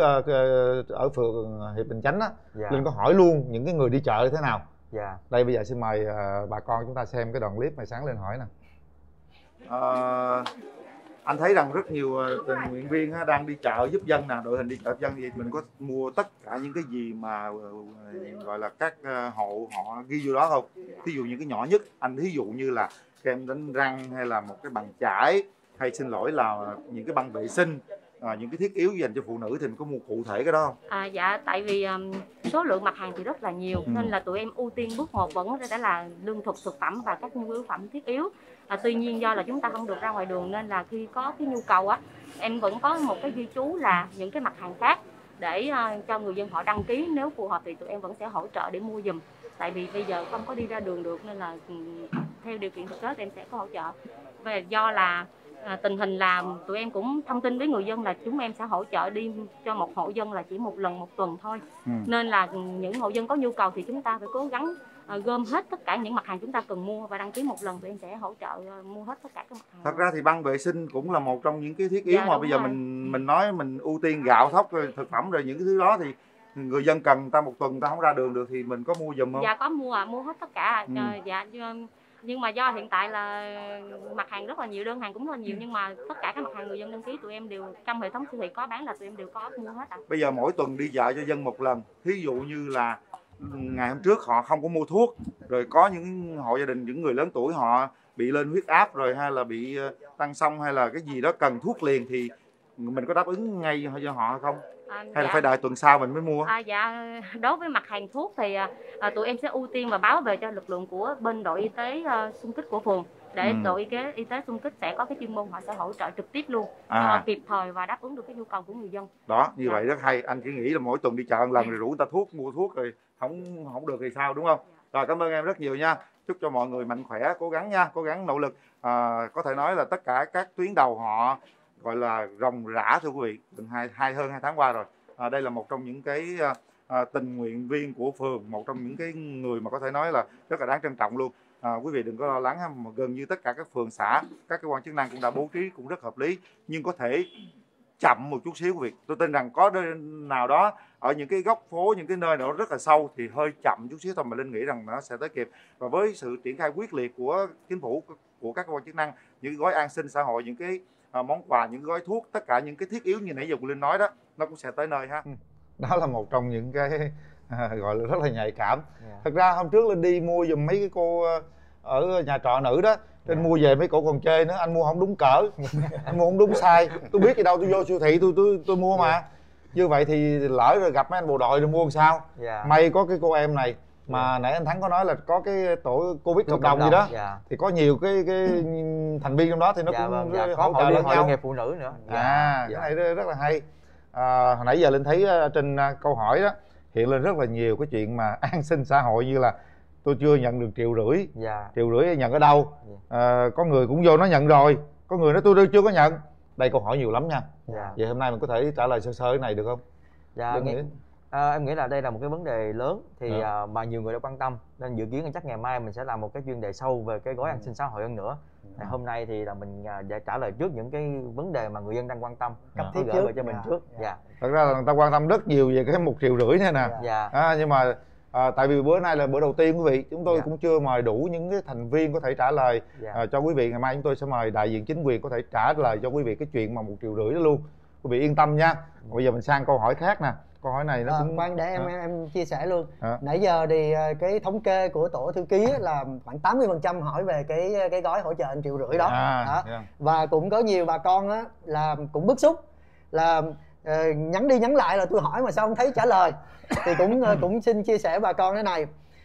ở phường Hiệp Bình Chánh Linh có hỏi luôn những cái người đi chợ thế nào. Đây bây giờ xin mời bà con chúng ta xem cái đoạn clip mà sáng Linh hỏi nè. Anh thấy rằng rất nhiều tình nguyện viên đang đi chợ giúp dân nè, đội hình đi chợ giúp dân, thì mình có mua tất cả những cái gì mà gọi là các hộ họ ghi vô đó không? Ví dụ những cái nhỏ nhất, anh ví dụ như là kem đánh răng hay là một cái bàn chải, hay xin lỗi là những cái băng vệ sinh, những cái thiết yếu dành cho phụ nữ thì mình có mua cụ thể cái đó không? Dạ, tại vì số lượng mặt hàng thì rất là nhiều, nên là tụi em ưu tiên bước 1 vẫn sẽ là lương thực, thực phẩm và các nhu yếu phẩm thiết yếu. Tuy nhiên do là chúng ta không được ra ngoài đường nên là khi có cái nhu cầu em vẫn có một cái ghi chú là những cái mặt hàng khác để cho người dân họ đăng ký, nếu phù hợp thì tụi em vẫn sẽ hỗ trợ để mua giùm. Tại vì bây giờ không có đi ra đường được nên là theo điều kiện thực tế thì em sẽ có hỗ trợ. Và do là tình hình là tụi em cũng thông tin với người dân là chúng em sẽ hỗ trợ đi cho một hộ dân là chỉ 1 lần 1 tuần thôi. Nên là những hộ dân có nhu cầu thì chúng ta phải cố gắng gom hết tất cả những mặt hàng chúng ta cần mua và đăng ký 1 lần, tụi em sẽ hỗ trợ mua hết tất cả các mặt hàng. Thật ra thì băng vệ sinh cũng là một trong những cái thiết yếu mà bây giờ mình nói mình ưu tiên gạo, thóc, thực phẩm rồi những cái thứ đó thì người dân cần, người ta 1 tuần người ta không ra đường được thì mình có mua giùm không? Dạ có mua hết tất cả. Dạ, nhưng mà do hiện tại là mặt hàng rất là nhiều, đơn hàng cũng rất là nhiều, nhưng mà tất cả các mặt hàng người dân đăng ký tụi em đều trong hệ thống siêu thị có bán là tụi em đều có mua hết. Bây giờ mỗi tuần đi chợ cho dân 1 lần, thí dụ như là ngày hôm trước họ không có mua thuốc, rồi có những hộ gia đình, những người lớn tuổi họ bị lên huyết áp rồi hay là bị tăng xông hay là cái gì đó cần thuốc liền thì mình có đáp ứng ngay cho họ không? Hay là phải đợi tuần sau mình mới mua? Dạ, đối với mặt hàng thuốc thì tụi em sẽ ưu tiên và báo về cho lực lượng của bên đội y tế xung kích của phường, để đội y tế xung kích sẽ có cái chuyên môn, họ sẽ hỗ trợ trực tiếp luôn, kịp thời và đáp ứng được cái nhu cầu của người dân. Đó, như vậy rất hay. Anh chỉ nghĩ là mỗi tuần đi chợ 1 lần rồi rủ người ta mua thuốc rồi không được thì sao, đúng không? Rồi, cảm ơn em rất nhiều nha. Chúc cho mọi người mạnh khỏe, cố gắng nha, cố gắng nỗ lực. Có thể nói là tất cả các tuyến đầu họ gọi là ròng rã thưa quý vị, hơn 2 tháng qua rồi. Đây là một trong những cái tình nguyện viên của phường, một trong những cái người mà có thể nói là rất là đáng trân trọng luôn. Quý vị đừng có lo lắng ha, mà gần như tất cả các phường xã, các cơ quan chức năng cũng đã bố trí cũng rất hợp lý, nhưng có thể chậm một chút xíu quý vị. Tôi tin rằng có nơi nào đó ở những cái góc phố, những cái nơi nào rất là sâu thì hơi chậm chút xíu thôi, mà Linh nghĩ rằng nó sẽ tới kịp. Và với sự triển khai quyết liệt của chính phủ, của các cơ quan chức năng, những gói an sinh xã hội, những cái món quà, những gói thuốc, tất cả những cái thiết yếu như nãy giờ Linh nói đó, nó cũng sẽ tới nơi ha. Đó là một trong những cái gọi là rất là nhạy cảm. Thật ra hôm trước Linh đi mua giùm mấy cái cô ở nhà trọ nữ đó, Linh mua về mấy cổ còn chê nữa, anh mua không đúng cỡ, anh mua không đúng size. Tôi biết gì đâu, tôi vô siêu thị tôi mua mà. Như vậy thì lỡ rồi gặp mấy anh bộ đội rồi mua làm sao? May có cái cô em này mà nãy anh Thắng có nói là có cái tổ Covid cộng đồng gì đó, thì có nhiều cái thành viên trong đó thì nó cũng có hỗ trợ lẫn hội nhau. liên hiệp phụ nữ nữa. Cái này rất là hay. Hồi nãy giờ Linh thấy trên câu hỏi đó hiện lên rất là nhiều cái chuyện mà an sinh xã hội, như là tôi chưa nhận được 1,5 triệu. 1,5 triệu nhận ở đâu? Có người cũng vô nó nhận rồi, có người nói tôi chưa có nhận. Đây câu hỏi nhiều lắm nha. Vậy hôm nay mình có thể trả lời sơ sơ cái này được không? Em nghĩ là đây là một cái vấn đề lớn thì mà nhiều người đã quan tâm, nên dự kiến là chắc ngày mai mình sẽ làm một cái chuyên đề sâu về cái gói an sinh xã hội hơn nữa. Hôm nay thì là mình để trả lời trước những cái vấn đề mà người dân đang quan tâm, cấp thiết gửi về cho mình trước. Thật ra là người ta quan tâm rất nhiều về cái 1,5 triệu này nè. Nhưng mà tại vì bữa nay là bữa đầu tiên quý vị, chúng tôi cũng chưa mời đủ những cái thành viên có thể trả lời cho quý vị. Ngày mai chúng tôi sẽ mời đại diện chính quyền có thể trả lời cho quý vị cái chuyện mà 1,5 triệu đó luôn. Quý vị yên tâm nha. Bây giờ mình sang câu hỏi khác nè. Câu hỏi này nó cũng khoan để em chia sẻ luôn. Nãy giờ thì cái thống kê của tổ thư ký là khoảng 80% hỏi về cái gói hỗ trợ 1,5 triệu đó. Và cũng có nhiều bà con á là cũng bức xúc là nhắn đi nhắn lại là tôi hỏi mà sao không thấy trả lời. Thì cũng xin chia sẻ bà con thế này.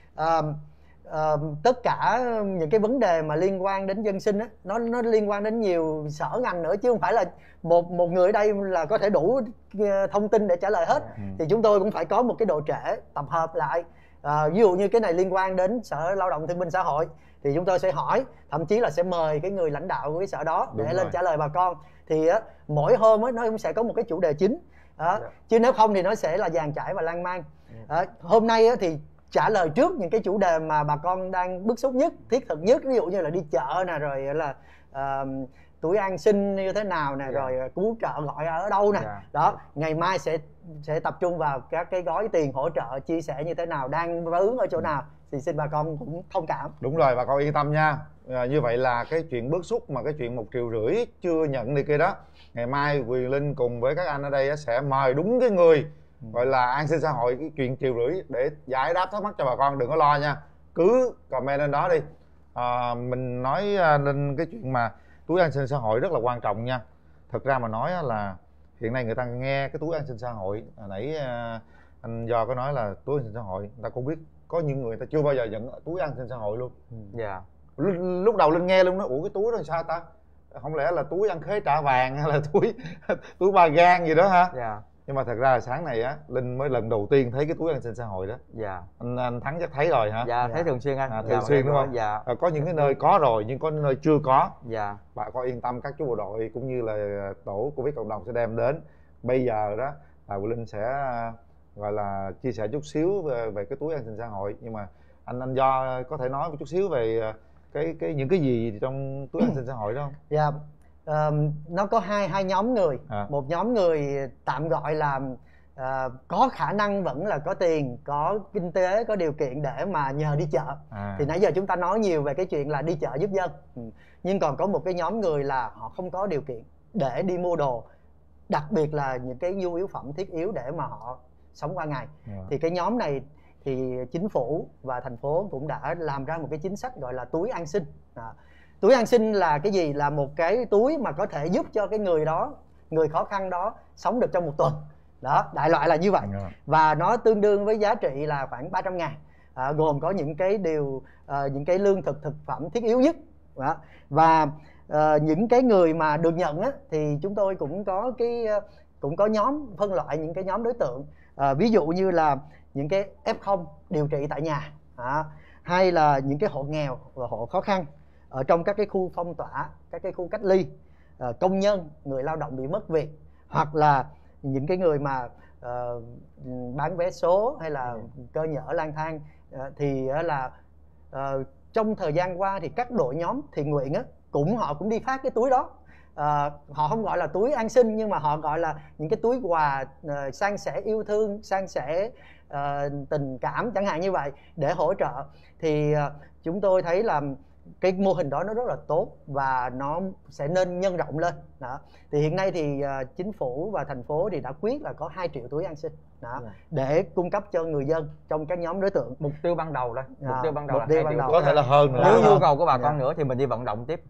Tất cả những cái vấn đề mà liên quan đến dân sinh á, nó liên quan đến nhiều sở ngành nữa, chứ không phải là một người ở đây là có thể đủ thông tin để trả lời hết. Thì chúng tôi cũng phải có một cái độ trễ tập hợp lại. Ví dụ như cái này liên quan đến Sở Lao động Thương binh Xã hội thì chúng tôi sẽ hỏi, thậm chí là sẽ mời cái người lãnh đạo của cái sở đó để lên trả lời bà con. Thì mỗi hôm nó cũng sẽ có một cái chủ đề chính. Chứ nếu không thì nó sẽ là dàn trải và lan man. Hôm nay thì trả lời trước những cái chủ đề mà bà con đang bức xúc nhất, thiết thực nhất, ví dụ như là đi chợ nè, rồi là túi an sinh như thế nào nè, rồi cứu trợ gọi ở đâu nè. Đó, ngày mai sẽ tập trung vào các cái gói tiền hỗ trợ, chia sẻ như thế nào, đang vướng ở chỗ nào, thì xin bà con cũng thông cảm. Đúng rồi, bà con yên tâm nha. Như vậy là cái chuyện bức xúc mà cái chuyện 1,5 triệu chưa nhận đi kia đó, ngày mai Quyền Linh cùng với các anh ở đây sẽ mời đúng cái người gọi là an sinh xã hội, cái chuyện 1,5 triệu để giải đáp thắc mắc cho bà con, đừng có lo nha, cứ comment lên đó đi. Mình nói lên cái chuyện mà túi an sinh xã hội rất là quan trọng nha. Thật ra mà nói là hiện nay người ta nghe cái túi an sinh xã hội, nãy anh Do có nói là túi an sinh xã hội, người ta cũng biết có những người ta chưa bao giờ nhận túi an sinh xã hội luôn. Lúc đầu Linh nghe luôn nói ủa cái túi đó sao ta, không lẽ là túi ăn khế trả vàng hay là túi ba gan gì đó hả? Nhưng mà thật ra là sáng này á, Linh mới lần đầu tiên thấy cái túi an sinh xã hội đó. Anh Thắng chắc thấy rồi hả? Thấy thường xuyên anh. Thường xuyên đúng không? Có những cái nơi có rồi nhưng có nơi chưa có. Bà con yên tâm, các chú bộ đội cũng như là tổ Covid cộng đồng sẽ đem đến. Bây giờ đó là Linh sẽ gọi là chia sẻ chút xíu về cái túi an sinh xã hội. Nhưng mà anh Do có thể nói một chút xíu về những cái gì trong túi an sinh xã hội đó không? Nó có hai nhóm người. Một nhóm người tạm gọi là có khả năng vẫn là có tiền, có kinh tế, có điều kiện để mà nhờ đi chợ. Thì nãy giờ chúng ta nói nhiều về cái chuyện là đi chợ giúp dân. Nhưng còn có một cái nhóm người là họ không có điều kiện để đi mua đồ, đặc biệt là những cái nhu yếu phẩm thiết yếu để mà họ sống qua ngày. Thì cái nhóm này thì chính phủ và thành phố cũng đã làm ra một cái chính sách gọi là túi an sinh. Túi an sinh là cái gì? Là một cái túi mà có thể giúp cho cái người đó, người khó khăn đó sống được trong một tuần. Đó, đại loại là như vậy. Và nó tương đương với giá trị là khoảng 300.000, gồm có những cái những cái lương thực, thực phẩm thiết yếu nhất. Đó. Và những cái người mà được nhận á, thì chúng tôi cũng có nhóm phân loại những cái nhóm đối tượng. Ví dụ như là những cái F0 điều trị tại nhà, hay là những cái hộ nghèo và hộ khó khăn ở trong các cái khu phong tỏa, các cái khu cách ly, công nhân, người lao động bị mất việc, hoặc là những cái người mà bán vé số hay là cơ nhỡ lang thang, thì là trong thời gian qua thì các đội nhóm thiện nguyện á họ cũng đi phát cái túi đó. Họ không gọi là túi an sinh nhưng mà họ gọi là những cái túi quà san sẻ yêu thương, san sẻ tình cảm chẳng hạn như vậy để hỗ trợ. Thì chúng tôi thấy là cái mô hình đó nó rất là tốt và nó sẽ nên nhân rộng lên đó. Thì hiện nay thì chính phủ và thành phố thì đã quyết là có 2 triệu túi an sinh đó, để cung cấp cho người dân trong các nhóm đối tượng. Mục tiêu ban đầu đây, mục tiêu ban đầu là 2 triệu. Có thể là hơn nữa. Nếu nhu cầu của bà con nữa thì mình đi vận động tiếp.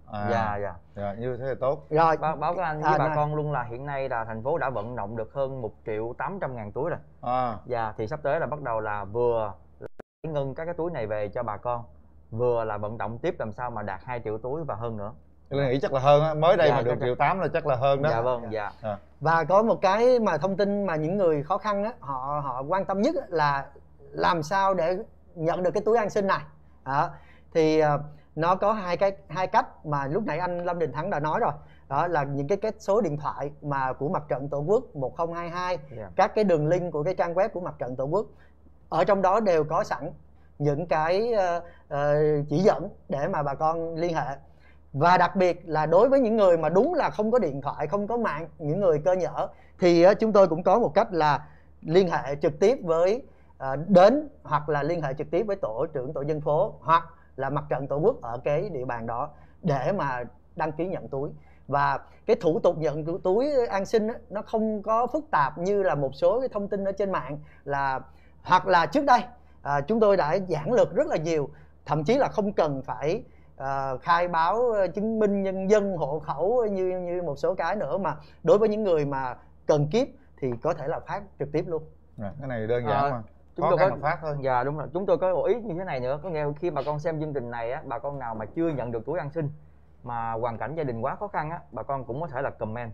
Như thế là tốt. Rồi báo với anh với bà con luôn là hiện nay là thành phố đã vận động được hơn 1.800.000 túi rồi. Thì sắp tới là bắt đầu là vừa ngưng các cái túi này về cho bà con, vừa là vận động tiếp làm sao mà đạt 2 triệu túi và hơn nữa. Tôi nghĩ chắc là hơn á, mới đây mà được 1,8 triệu là chắc là hơn đó. Dạ vâng, Và có một cái mà thông tin mà những người khó khăn á, họ quan tâm nhất là làm sao để nhận được cái túi an sinh này. Thì nó có hai cách mà lúc nãy anh Lâm Đình Thắng đã nói rồi. Đó là những cái số điện thoại mà của Mặt trận Tổ quốc 1022, các cái đường link của cái trang web của Mặt trận Tổ quốc. Ở trong đó đều có sẵn những cái chỉ dẫn để mà bà con liên hệ. Và đặc biệt là đối với những người mà đúng là không có điện thoại, không có mạng, những người cơ nhỡ, thì chúng tôi cũng có một cách là liên hệ trực tiếp với đến hoặc là liên hệ trực tiếp với tổ trưởng tổ dân phố hoặc là Mặt trận Tổ quốc ở cái địa bàn đó để mà đăng ký nhận túi. Và cái thủ tục nhận túi an sinh nó không có phức tạp như là một số cái thông tin ở trên mạng, là hoặc là trước đây chúng tôi đã giản lược rất là nhiều, thậm chí là không cần phải khai báo chứng minh nhân dân, hộ khẩu như một số cái nữa, mà đối với những người mà cần kiếp thì có thể là phát trực tiếp luôn. Cái này đơn giản mà. Chúng tôi có phát thôi. Dạ đúng rồi. Chúng tôi có một ý như thế này nữa, có nghĩa khi bà con xem chương trình này á, bà con nào mà chưa nhận được túi an sinh mà hoàn cảnh gia đình quá khó khăn á, bà con cũng có thể là comment.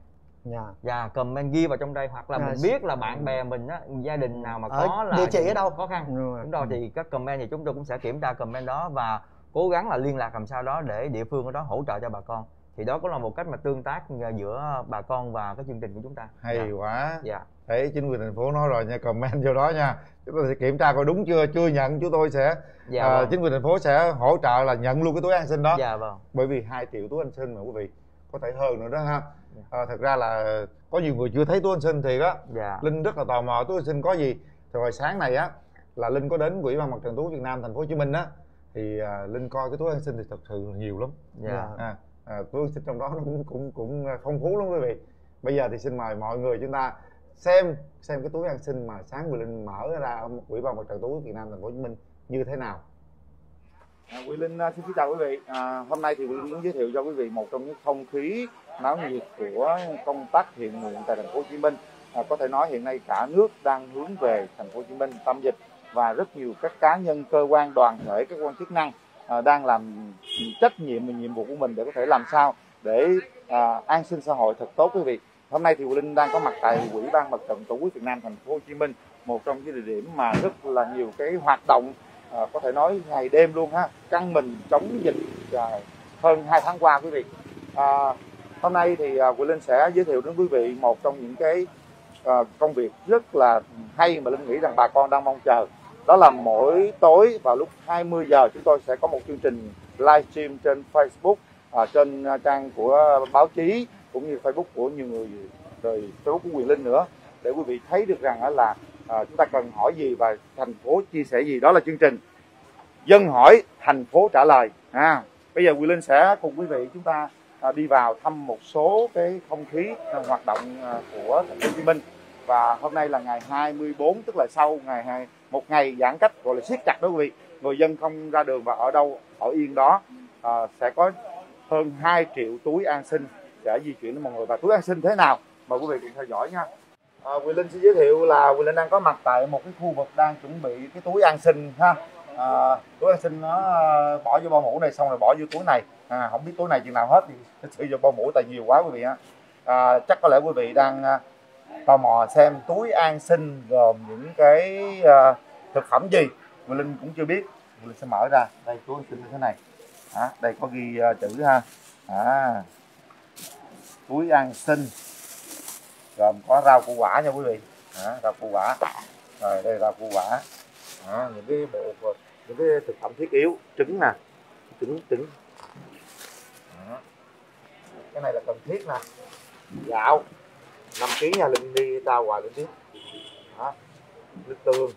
Comment ghi vào trong đây, hoặc là mình biết là bạn bè mình á, gia đình nào mà có là địa chỉ ở đâu khó khăn. Đúng rồi, thì các comment thì chúng tôi cũng sẽ kiểm tra comment đó và cố gắng là liên lạc làm sao đó để địa phương ở đó hỗ trợ cho bà con. Thì đó cũng là một cách mà tương tác giữa bà con và cái chương trình của chúng ta. Hay quá. Thấy chính quyền thành phố nói rồi nha, comment vô đó nha. Chúng tôi sẽ kiểm tra coi đúng chưa nhận chúng tôi sẽ chính quyền thành phố sẽ hỗ trợ là nhận luôn cái túi an sinh đó. Bởi vì 2 triệu túi an sinh mà quý vị, có thể hơn nữa đó ha. Thật ra là có nhiều người chưa thấy túi an sinh thì đó. Linh rất là tò mò túi an sinh có gì. Thì hồi sáng này á là Linh có đến Ủy ban Mặt trận Tổ quốc Việt Nam thành phố Hồ Chí Minh á, thì Linh coi cái túi an sinh thì thật sự nhiều lắm. Túi an sinh trong đó nó cũng phong phú lắm quý vị. Bây giờ thì xin mời mọi người chúng ta xem cái túi an sinh mà sáng Linh mở ra ở Ủy ban Mặt trận Tổ quốc Việt Nam thành phố Hồ Chí Minh như thế nào. Quý Linh xin chào quý vị. Hôm nay thì Quý Linh muốn giới thiệu cho quý vị một trong những không khí náo nhiệt của công tác thiện nguyện tại thành phố Hồ Chí Minh. Có thể nói hiện nay cả nước đang hướng về thành phố Hồ Chí Minh tâm dịch, và rất nhiều các cá nhân, cơ quan, đoàn thể, các quan chức năng đang làm trách nhiệm và nhiệm vụ của mình để có thể làm sao để an sinh xã hội thật tốt quý vị. Hôm nay thì Quý Linh đang có mặt tại Ủy ban Mặt trận Tổ quốc Việt Nam thành phố Hồ Chí Minh, một trong những địa điểm mà rất là nhiều cái hoạt động có thể nói ngày đêm luôn ha, căng mình chống dịch hơn 2 tháng qua quý vị. Hôm nay thì Quý Linh sẽ giới thiệu đến quý vị một trong những cái công việc rất là hay mà Linh nghĩ rằng bà con đang mong chờ. Đó là mỗi tối vào lúc 20 giờ chúng tôi sẽ có một chương trình livestream trên Facebook, trên trang của báo chí cũng như Facebook của nhiều người, rồi Facebook của Quyền Linh nữa, để quý vị thấy được rằng là chúng ta cần hỏi gì và thành phố chia sẻ gì. Đó là chương trình Dân hỏi thành phố trả lời. Bây giờ Quyền Linh sẽ cùng quý vị chúng ta đi vào thăm một số cái không khí hoạt động của thành phố Hồ Chí Minh. Và hôm nay là ngày 24, tức là sau một ngày giãn cách gọi là siết chặt đó quý vị. Người dân không ra đường và ở đâu ở yên đó. Sẽ có hơn 2 triệu túi an sinh sẽ di chuyển đến mọi người. Và túi an sinh thế nào mời quý vị cùng theo dõi nha. Quyền Linh xin giới thiệu là Quyền Linh đang có mặt tại một cái khu vực đang chuẩn bị cái túi an sinh ha. Túi an sinh nó bỏ vô bao mũ này xong rồi bỏ vô túi này. Không biết túi này chừng nào hết thì sẽ vô bao mũ tại nhiều quá quý vị ha. Chắc có lẽ quý vị đang tò mò xem túi an sinh gồm những cái thực phẩm gì. Quyền Linh cũng chưa biết. Quyền Linh sẽ mở ra. Đây túi an sinh như thế này. Đây có ghi chữ ha. Túi an sinh gồm có rau củ quả nha quý vị. rau củ quả. Rồi đây rau củ quả. Những cái bộ, những cái thực phẩm thiết yếu, trứng nè, trứng. Cái này là cần thiết nè. Gạo 5 kg nha, Linh đi tao hoài Linh biết. Nước tương,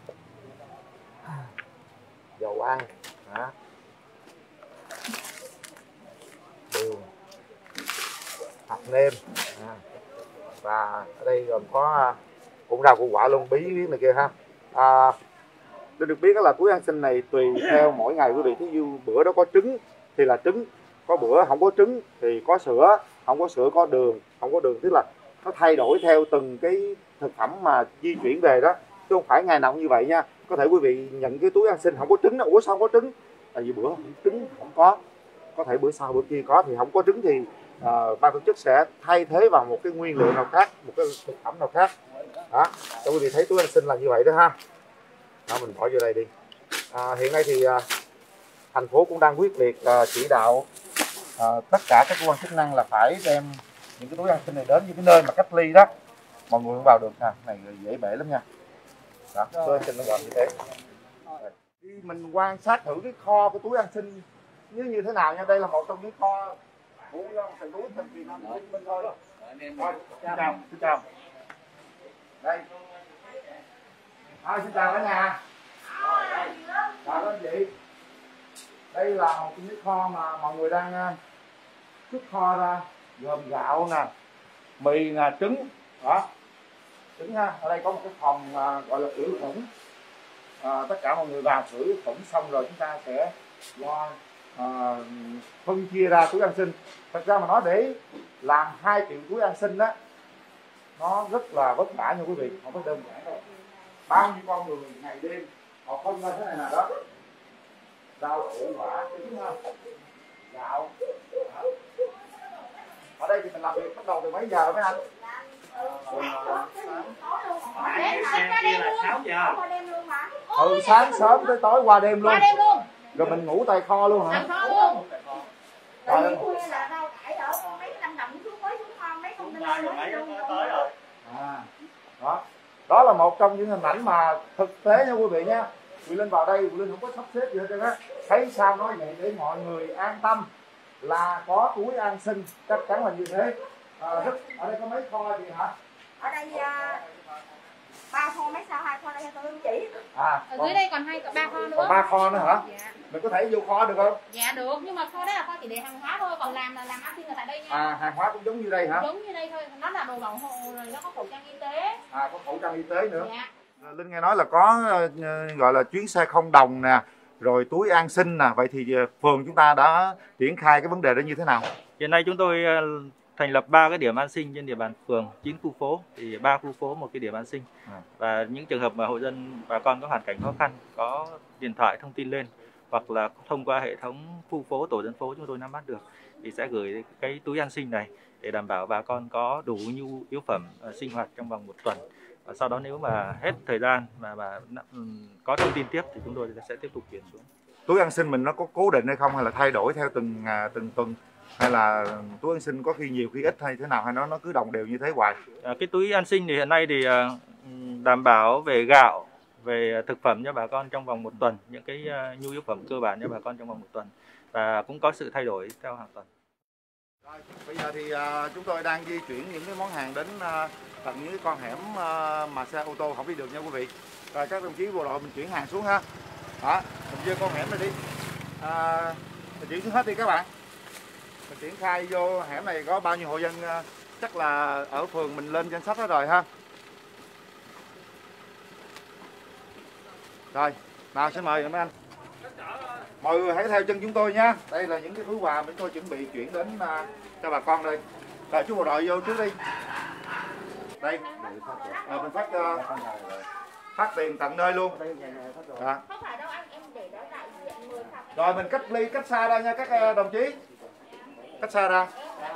dầu ăn, đường, hạt nêm, và ở đây gồm có cũng rau củ quả luôn, bí biết này kia ha. Tôi được biết là túi an sinh này tùy theo mỗi ngày quý vị, thí dụ bữa đó có trứng thì là trứng, có bữa không có trứng thì có sữa, không có sữa có đường, không có đường, tức là nó thay đổi theo từng cái thực phẩm mà di chuyển về đó, chứ không phải ngày nào cũng như vậy nha. Có thể quý vị nhận cái túi an sinh không có trứng, ủa sao không có trứng? Tại vì bữa trứng không có thể bữa sau bữa kia có, thì không có trứng thì ban tổ chức sẽ thay thế bằng một cái nguyên liệu nào khác, một cái thực phẩm nào khác. Đó, cho quý vị thấy túi an sinh là như vậy đó ha. Đó, mình bỏ vô đây đi. Hiện nay thì thành phố cũng đang quyết liệt chỉ đạo tất cả các cơ quan chức năng là phải đem những cái túi an sinh này đến những cái nơi mà cách ly đó, mọi người không vào được nè. Cái này dễ bể lắm nha. Đó, túi an sinh nó gồm như thế. Đi mình quan sát thử cái kho của túi an sinh như thế nào nha. Đây là một trong những kho của thành phố Việt Nam mình thôi. Xin chào. Đây. Xin chào cả nhà. Chào các anh chị. Đây là một trong những kho mà mọi người đang xuất kho ra, gồm gạo nè, mì nè, trứng. Đó, trứng ha. Ở đây có một cái phòng gọi là khử khuẩn. Tất cả mọi người vào khử khuẩn xong rồi chúng ta sẽ lo phân chia ra túi an sinh. Thật ra mà nói để làm 2 triệu túi an sinh đó, nó rất là vất vả nha quý vị, không có đơn giản đâu. Bao nhiêu con người ngày đêm họ phân ra thế này nè đó, rau củ quả, trứng, gạo. Ở đây thì mình làm việc bắt đầu từ mấy giờ mấy anh? Sáng sớm tới tối qua đêm luôn. Rồi mình ngủ tại kho luôn hả? Đó là một trong những hình ảnh mà thực tế nha quý vị nha. Quý Linh vào đây, quý Linh không có sắp xếp gì hết trơn á. Thấy sao nói vậy để mọi người an tâm là có túi an sinh, chắc chắn là như thế. Ở đây có mấy kho gì hả? Ở đây 3 kho, mấy sao 2 kho đây tôi chỉ. Ở dưới đây còn 3 kho nữa. Còn 3 kho nữa hả? Dạ. Mình có thể vô kho được không? Dạ được, nhưng mà kho đó là kho chỉ để hàng hóa thôi, còn làm an sinh ở tại đây nha. Hàng hóa cũng giống như đây hả? Giống như đây thôi, nó là đồ đồng hồ rồi nó có khẩu trang y tế. Có khẩu trang y tế nữa. Dạ. Linh nghe nói là có gọi là chuyến xe không đồng nè, rồi túi an sinh nè. Vậy thì phường chúng ta đã triển khai cái vấn đề đó như thế nào? Hiện nay chúng tôi thành lập 3 cái điểm an sinh trên địa bàn phường, 9 khu phố, thì 3 khu phố 1 cái điểm an sinh. Và những trường hợp mà hộ dân, bà con có hoàn cảnh khó khăn, có điện thoại thông tin lên hoặc là thông qua hệ thống khu phố, tổ dân phố chúng tôi nắm bắt được, thì sẽ gửi cái túi an sinh này để đảm bảo bà con có đủ nhu yếu phẩm sinh hoạt trong vòng 1 tuần. Và sau đó nếu mà hết thời gian mà có thông tin tiếp thì chúng tôi sẽ tiếp tục chuyển xuống. Túi an sinh mình nó có cố định hay không, hay là thay đổi theo từng tuần, hay là túi an sinh có khi nhiều khi ít hay thế nào, hay nó cứ đồng đều như thế hoài? Cái túi an sinh thì hiện nay thì đảm bảo về gạo, về thực phẩm cho bà con trong vòng 1 tuần, những cái nhu yếu phẩm cơ bản cho bà con trong vòng 1 tuần, và cũng có sự thay đổi theo hàng tuần. Rồi, bây giờ thì chúng tôi đang di chuyển những cái món hàng đến tận những cái con hẻm mà xe ô tô không đi được nha quý vị. Rồi các đồng chí bộ đội mình chuyển hàng xuống ha. Đó, mình vô con hẻm này đi. Mình chuyển xuống hết đi các bạn. Mình triển khai vô hẻm này có bao nhiêu hộ dân, chắc là ở phường mình lên danh sách đó rồi ha. Rồi, nào xin mời mấy anh. Mọi người hãy theo chân chúng tôi nha. Đây là những cái túi quà chúng tôi chuẩn bị chuyển đến cho bà con đây. Rồi chú bộ đội vô trước đi. Đây, mình phát tiền tận nơi luôn. Đó. Rồi mình cách ly, cách xa ra nha các đồng chí. Cách xa ra.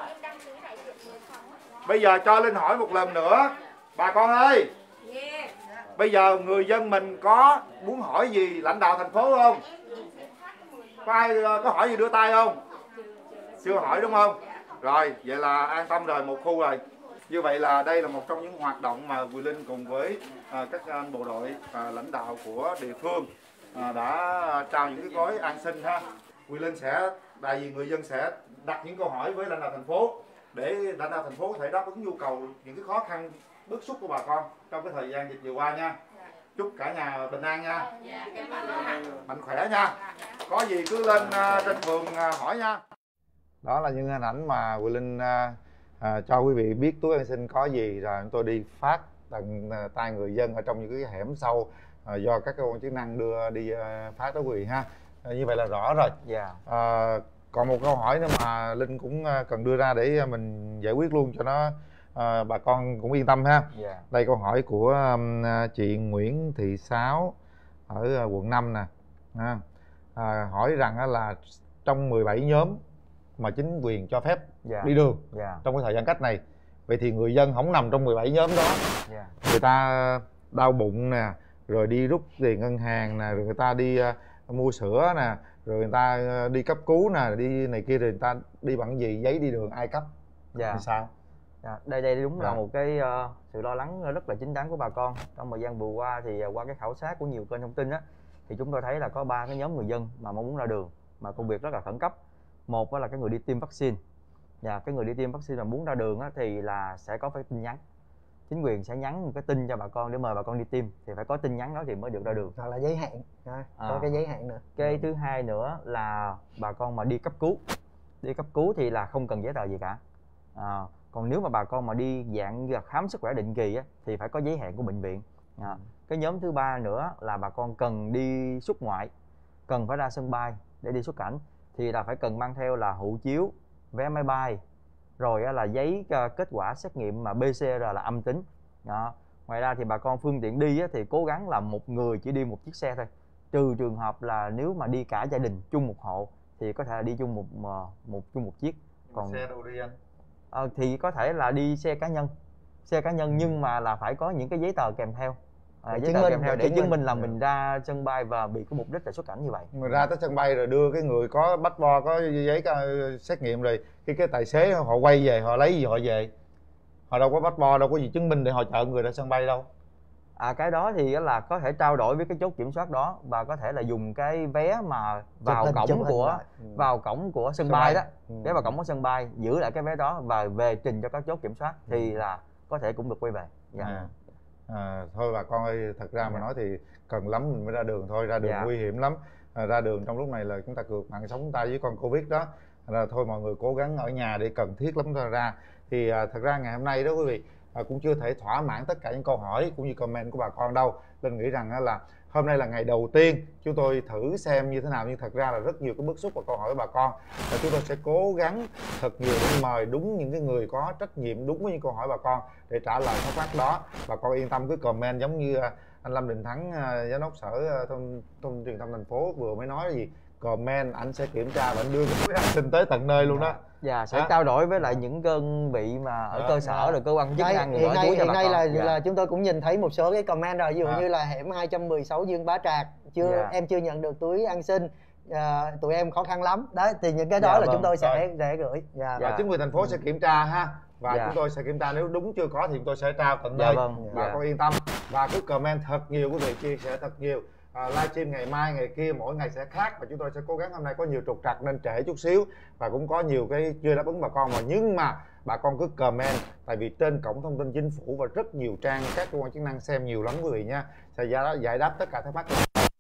Bây giờ cho Linh hỏi một lần nữa. Bà con ơi, bây giờ người dân mình có muốn hỏi gì lãnh đạo thành phố không? Có ai có hỏi gì đưa tay không? Chưa hỏi đúng không? Rồi, vậy là an tâm rồi, một khu rồi. Như vậy là đây là một trong những hoạt động mà Quỳ Linh cùng với các anh bộ đội và lãnh đạo của địa phương đã trao những cái gói an sinh ha. Quỳ Linh sẽ, đại diện người dân sẽ đặt những câu hỏi với lãnh đạo thành phố để lãnh đạo thành phố có thể đáp ứng nhu cầu, những cái khó khăn bức xúc của bà con trong cái thời gian dịch vừa qua nha. Chúc cả nhà bình an nha, mạnh khỏe nha. Có gì cứ lên trên phường hỏi nha. Đó là những hình ảnh mà Quỳ Linh cho quý vị biết túi an sinh có gì, rồi chúng tôi đi phát tận tay người dân ở trong những cái hẻm sâu do các cơ quan chức năng đưa đi phát đó quý vị ha. Như vậy là rõ rồi. Còn một câu hỏi nữa mà Linh cũng cần đưa ra để mình giải quyết luôn cho nó bà con cũng yên tâm ha. Đây câu hỏi của chị Nguyễn Thị Sáu ở quận 5 nè. Hỏi rằng là trong 17 nhóm mà chính quyền cho phép đi đường trong cái thời gian cách này, vậy thì người dân không nằm trong 17 nhóm đó, người ta đau bụng nè, rồi đi rút tiền ngân hàng nè, rồi người ta đi mua sữa nè, rồi người ta đi cấp cứu nè, đi này kia, rồi người ta đi bằng gì, giấy đi đường ai cấp thì sao? Đây đúng là một cái sự lo lắng rất là chính đáng của bà con. Trong thời gian vừa qua thì qua cái khảo sát của nhiều kênh thông tin á, thì chúng tôi thấy là có 3 cái nhóm người dân mà mong muốn ra đường mà công việc rất là khẩn cấp. Một là cái người đi tiêm vaccine, cái người đi tiêm vaccine mà muốn ra đường á, thì là sẽ có phải tin nhắn, chính quyền sẽ nhắn một cái tin cho bà con để mời bà con đi tiêm, thì phải có tin nhắn đó thì mới được ra đường, hoặc là giấy hạn, có cái giấy hạn nữa. Cái thứ hai nữa là bà con mà đi cấp cứu thì là không cần giấy tờ gì cả. Còn nếu mà bà con mà đi dạng khám sức khỏe định kỳ á, thì phải có giấy hẹn của bệnh viện. Cái nhóm thứ ba nữa là bà con cần đi xuất ngoại, cần phải ra sân bay để đi xuất cảnh, thì là phải cần mang theo là hộ chiếu, vé máy bay, rồi là giấy kết quả xét nghiệm mà PCR là âm tính. Ngoài ra thì bà con phương tiện đi á, thì cố gắng là một người chỉ đi một chiếc xe thôi, trừ trường hợp là nếu mà đi cả gia đình chung một hộ thì có thể là đi chung một chiếc. Còn xe đâu đi anh? Thì có thể là đi xe cá nhân nhưng mà là phải có những cái giấy tờ kèm theo, giấy tờ kèm theo để chứng minh là mình ra sân bay và bị có mục đích là xuất cảnh như vậy. Người ra tới sân bay rồi đưa cái người có passport, có giấy xét nghiệm, rồi cái tài xế họ quay về, họ lấy gì họ về, họ đâu có passport, đâu có gì chứng minh để họ chở người ra sân bay đâu. Cái đó thì là có thể trao đổi với cái chốt kiểm soát đó, và có thể là dùng cái vé mà vào cổng của sân bay đó, vé vào cổng của sân bay, giữ lại cái vé đó và về trình cho các chốt kiểm soát thì là có thể cũng được quay về. Thôi bà con ơi, thật ra mà nói thì cần lắm mình mới ra đường thôi, ra đường nguy hiểm lắm. Ra đường trong lúc này là chúng ta cược mạng sống ta với con Covid đó. Thôi mọi người cố gắng ở nhà để cần thiết lắm thôi ra. Thì thật ra ngày hôm nay đó quý vị, cũng chưa thể thỏa mãn tất cả những câu hỏi cũng như comment của bà con đâu. Linh nghĩ rằng là hôm nay là ngày đầu tiên chúng tôi thử xem như thế nào, nhưng thật ra là rất nhiều cái bức xúc và câu hỏi của bà con, và chúng tôi sẽ cố gắng thật nhiều để mời đúng những cái người có trách nhiệm đúng với những câu hỏi bà con để trả lời thắc mắc đó. Bà con yên tâm cứ comment, giống như anh Lâm Đình Thắng, giám đốc sở thông truyền thông thành phố vừa mới nói gì, comment anh sẽ kiểm tra và anh đưa cái an sinh tới tận nơi luôn đó. Sẽ trao đổi với lại những đơn vị mà ở cơ sở rồi cơ quan chức năng. Hiện nay là chúng tôi cũng nhìn thấy một số cái comment rồi, ví dụ như là hẻm 216 Dương Bá Trạc em chưa nhận được túi an sinh, tụi em khó khăn lắm đó, thì những cái đó là chúng tôi sẽ gửi. Và chính quyền thành phố sẽ kiểm tra ha, và chúng tôi sẽ kiểm tra, nếu đúng chưa có thì chúng tôi sẽ trao tận nơi. Bà con yên tâm và cứ comment thật nhiều quý vị, chia sẻ thật nhiều. Livestream ngày mai ngày kia mỗi ngày sẽ khác, và chúng tôi sẽ cố gắng. Hôm nay có nhiều trục trặc nên trễ chút xíu và cũng có nhiều cái chưa đáp ứng bà con, nhưng mà bà con cứ comment, tại vì trên cổng thông tin chính phủ và rất nhiều trang các cơ quan chức năng xem nhiều lắm quý vị nha, sẽ giải đáp tất cả thắc mắc.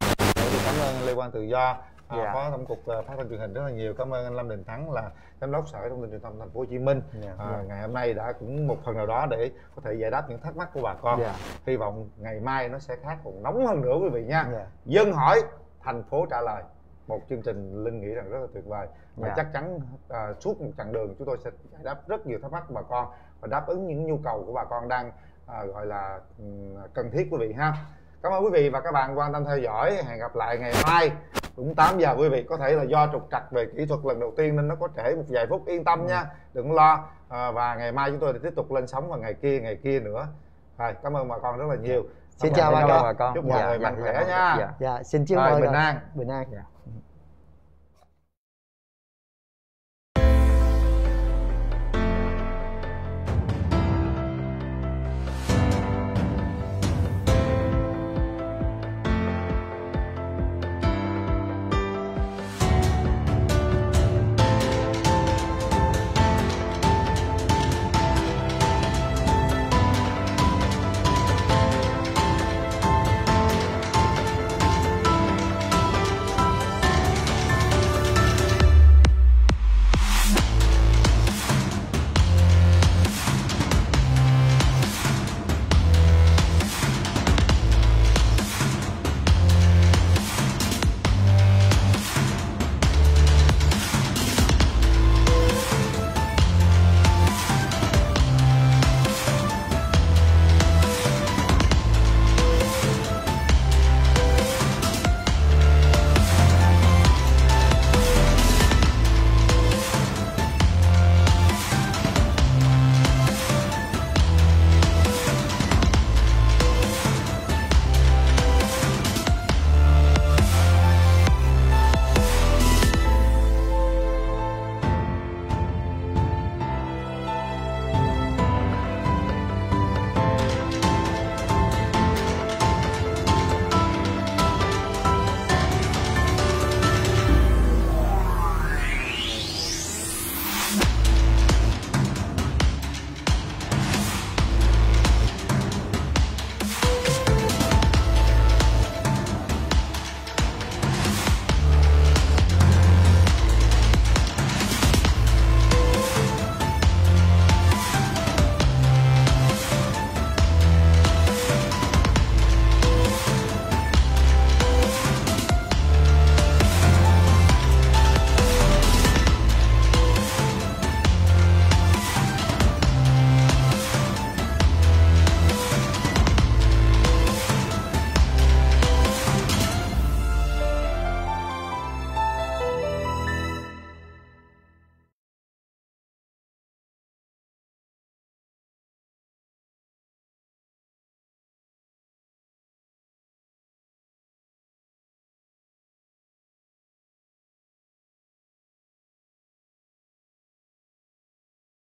Cảm ơn Lê Quang Tự Do, Phó Tổng cục Phát thanh Truyền hình rất là nhiều. Cảm ơn anh Lâm Đình Thắng là giám đốc Sở Thông tin Truyền thông Thành phố Hồ Chí Minh. Ngày hôm nay đã cũng một phần nào đó để có thể giải đáp những thắc mắc của bà con. Hy vọng ngày mai nó sẽ khác, còn nóng hơn nữa quý vị nha. Dân hỏi, thành phố trả lời. Một chương trình Linh nghĩ rằng rất là tuyệt vời. Và chắc chắn suốt một chặng đường chúng tôi sẽ giải đáp rất nhiều thắc mắc của bà con và đáp ứng những nhu cầu của bà con đang gọi là cần thiết quý vị ha. Cảm ơn quý vị và các bạn quan tâm theo dõi. Hẹn gặp lại ngày mai đúng 8 giờ quý vị. Có thể là do trục trặc về kỹ thuật lần đầu tiên nên nó có trễ một vài phút, yên tâm nha, đừng lo. Và ngày mai chúng tôi tiếp tục lên sóng, và ngày kia nữa. Rồi, cảm ơn bà con rất là nhiều. Xin chào bà con. Chúc mọi người mạnh khỏe nha. Xin chào bình an. Bình an.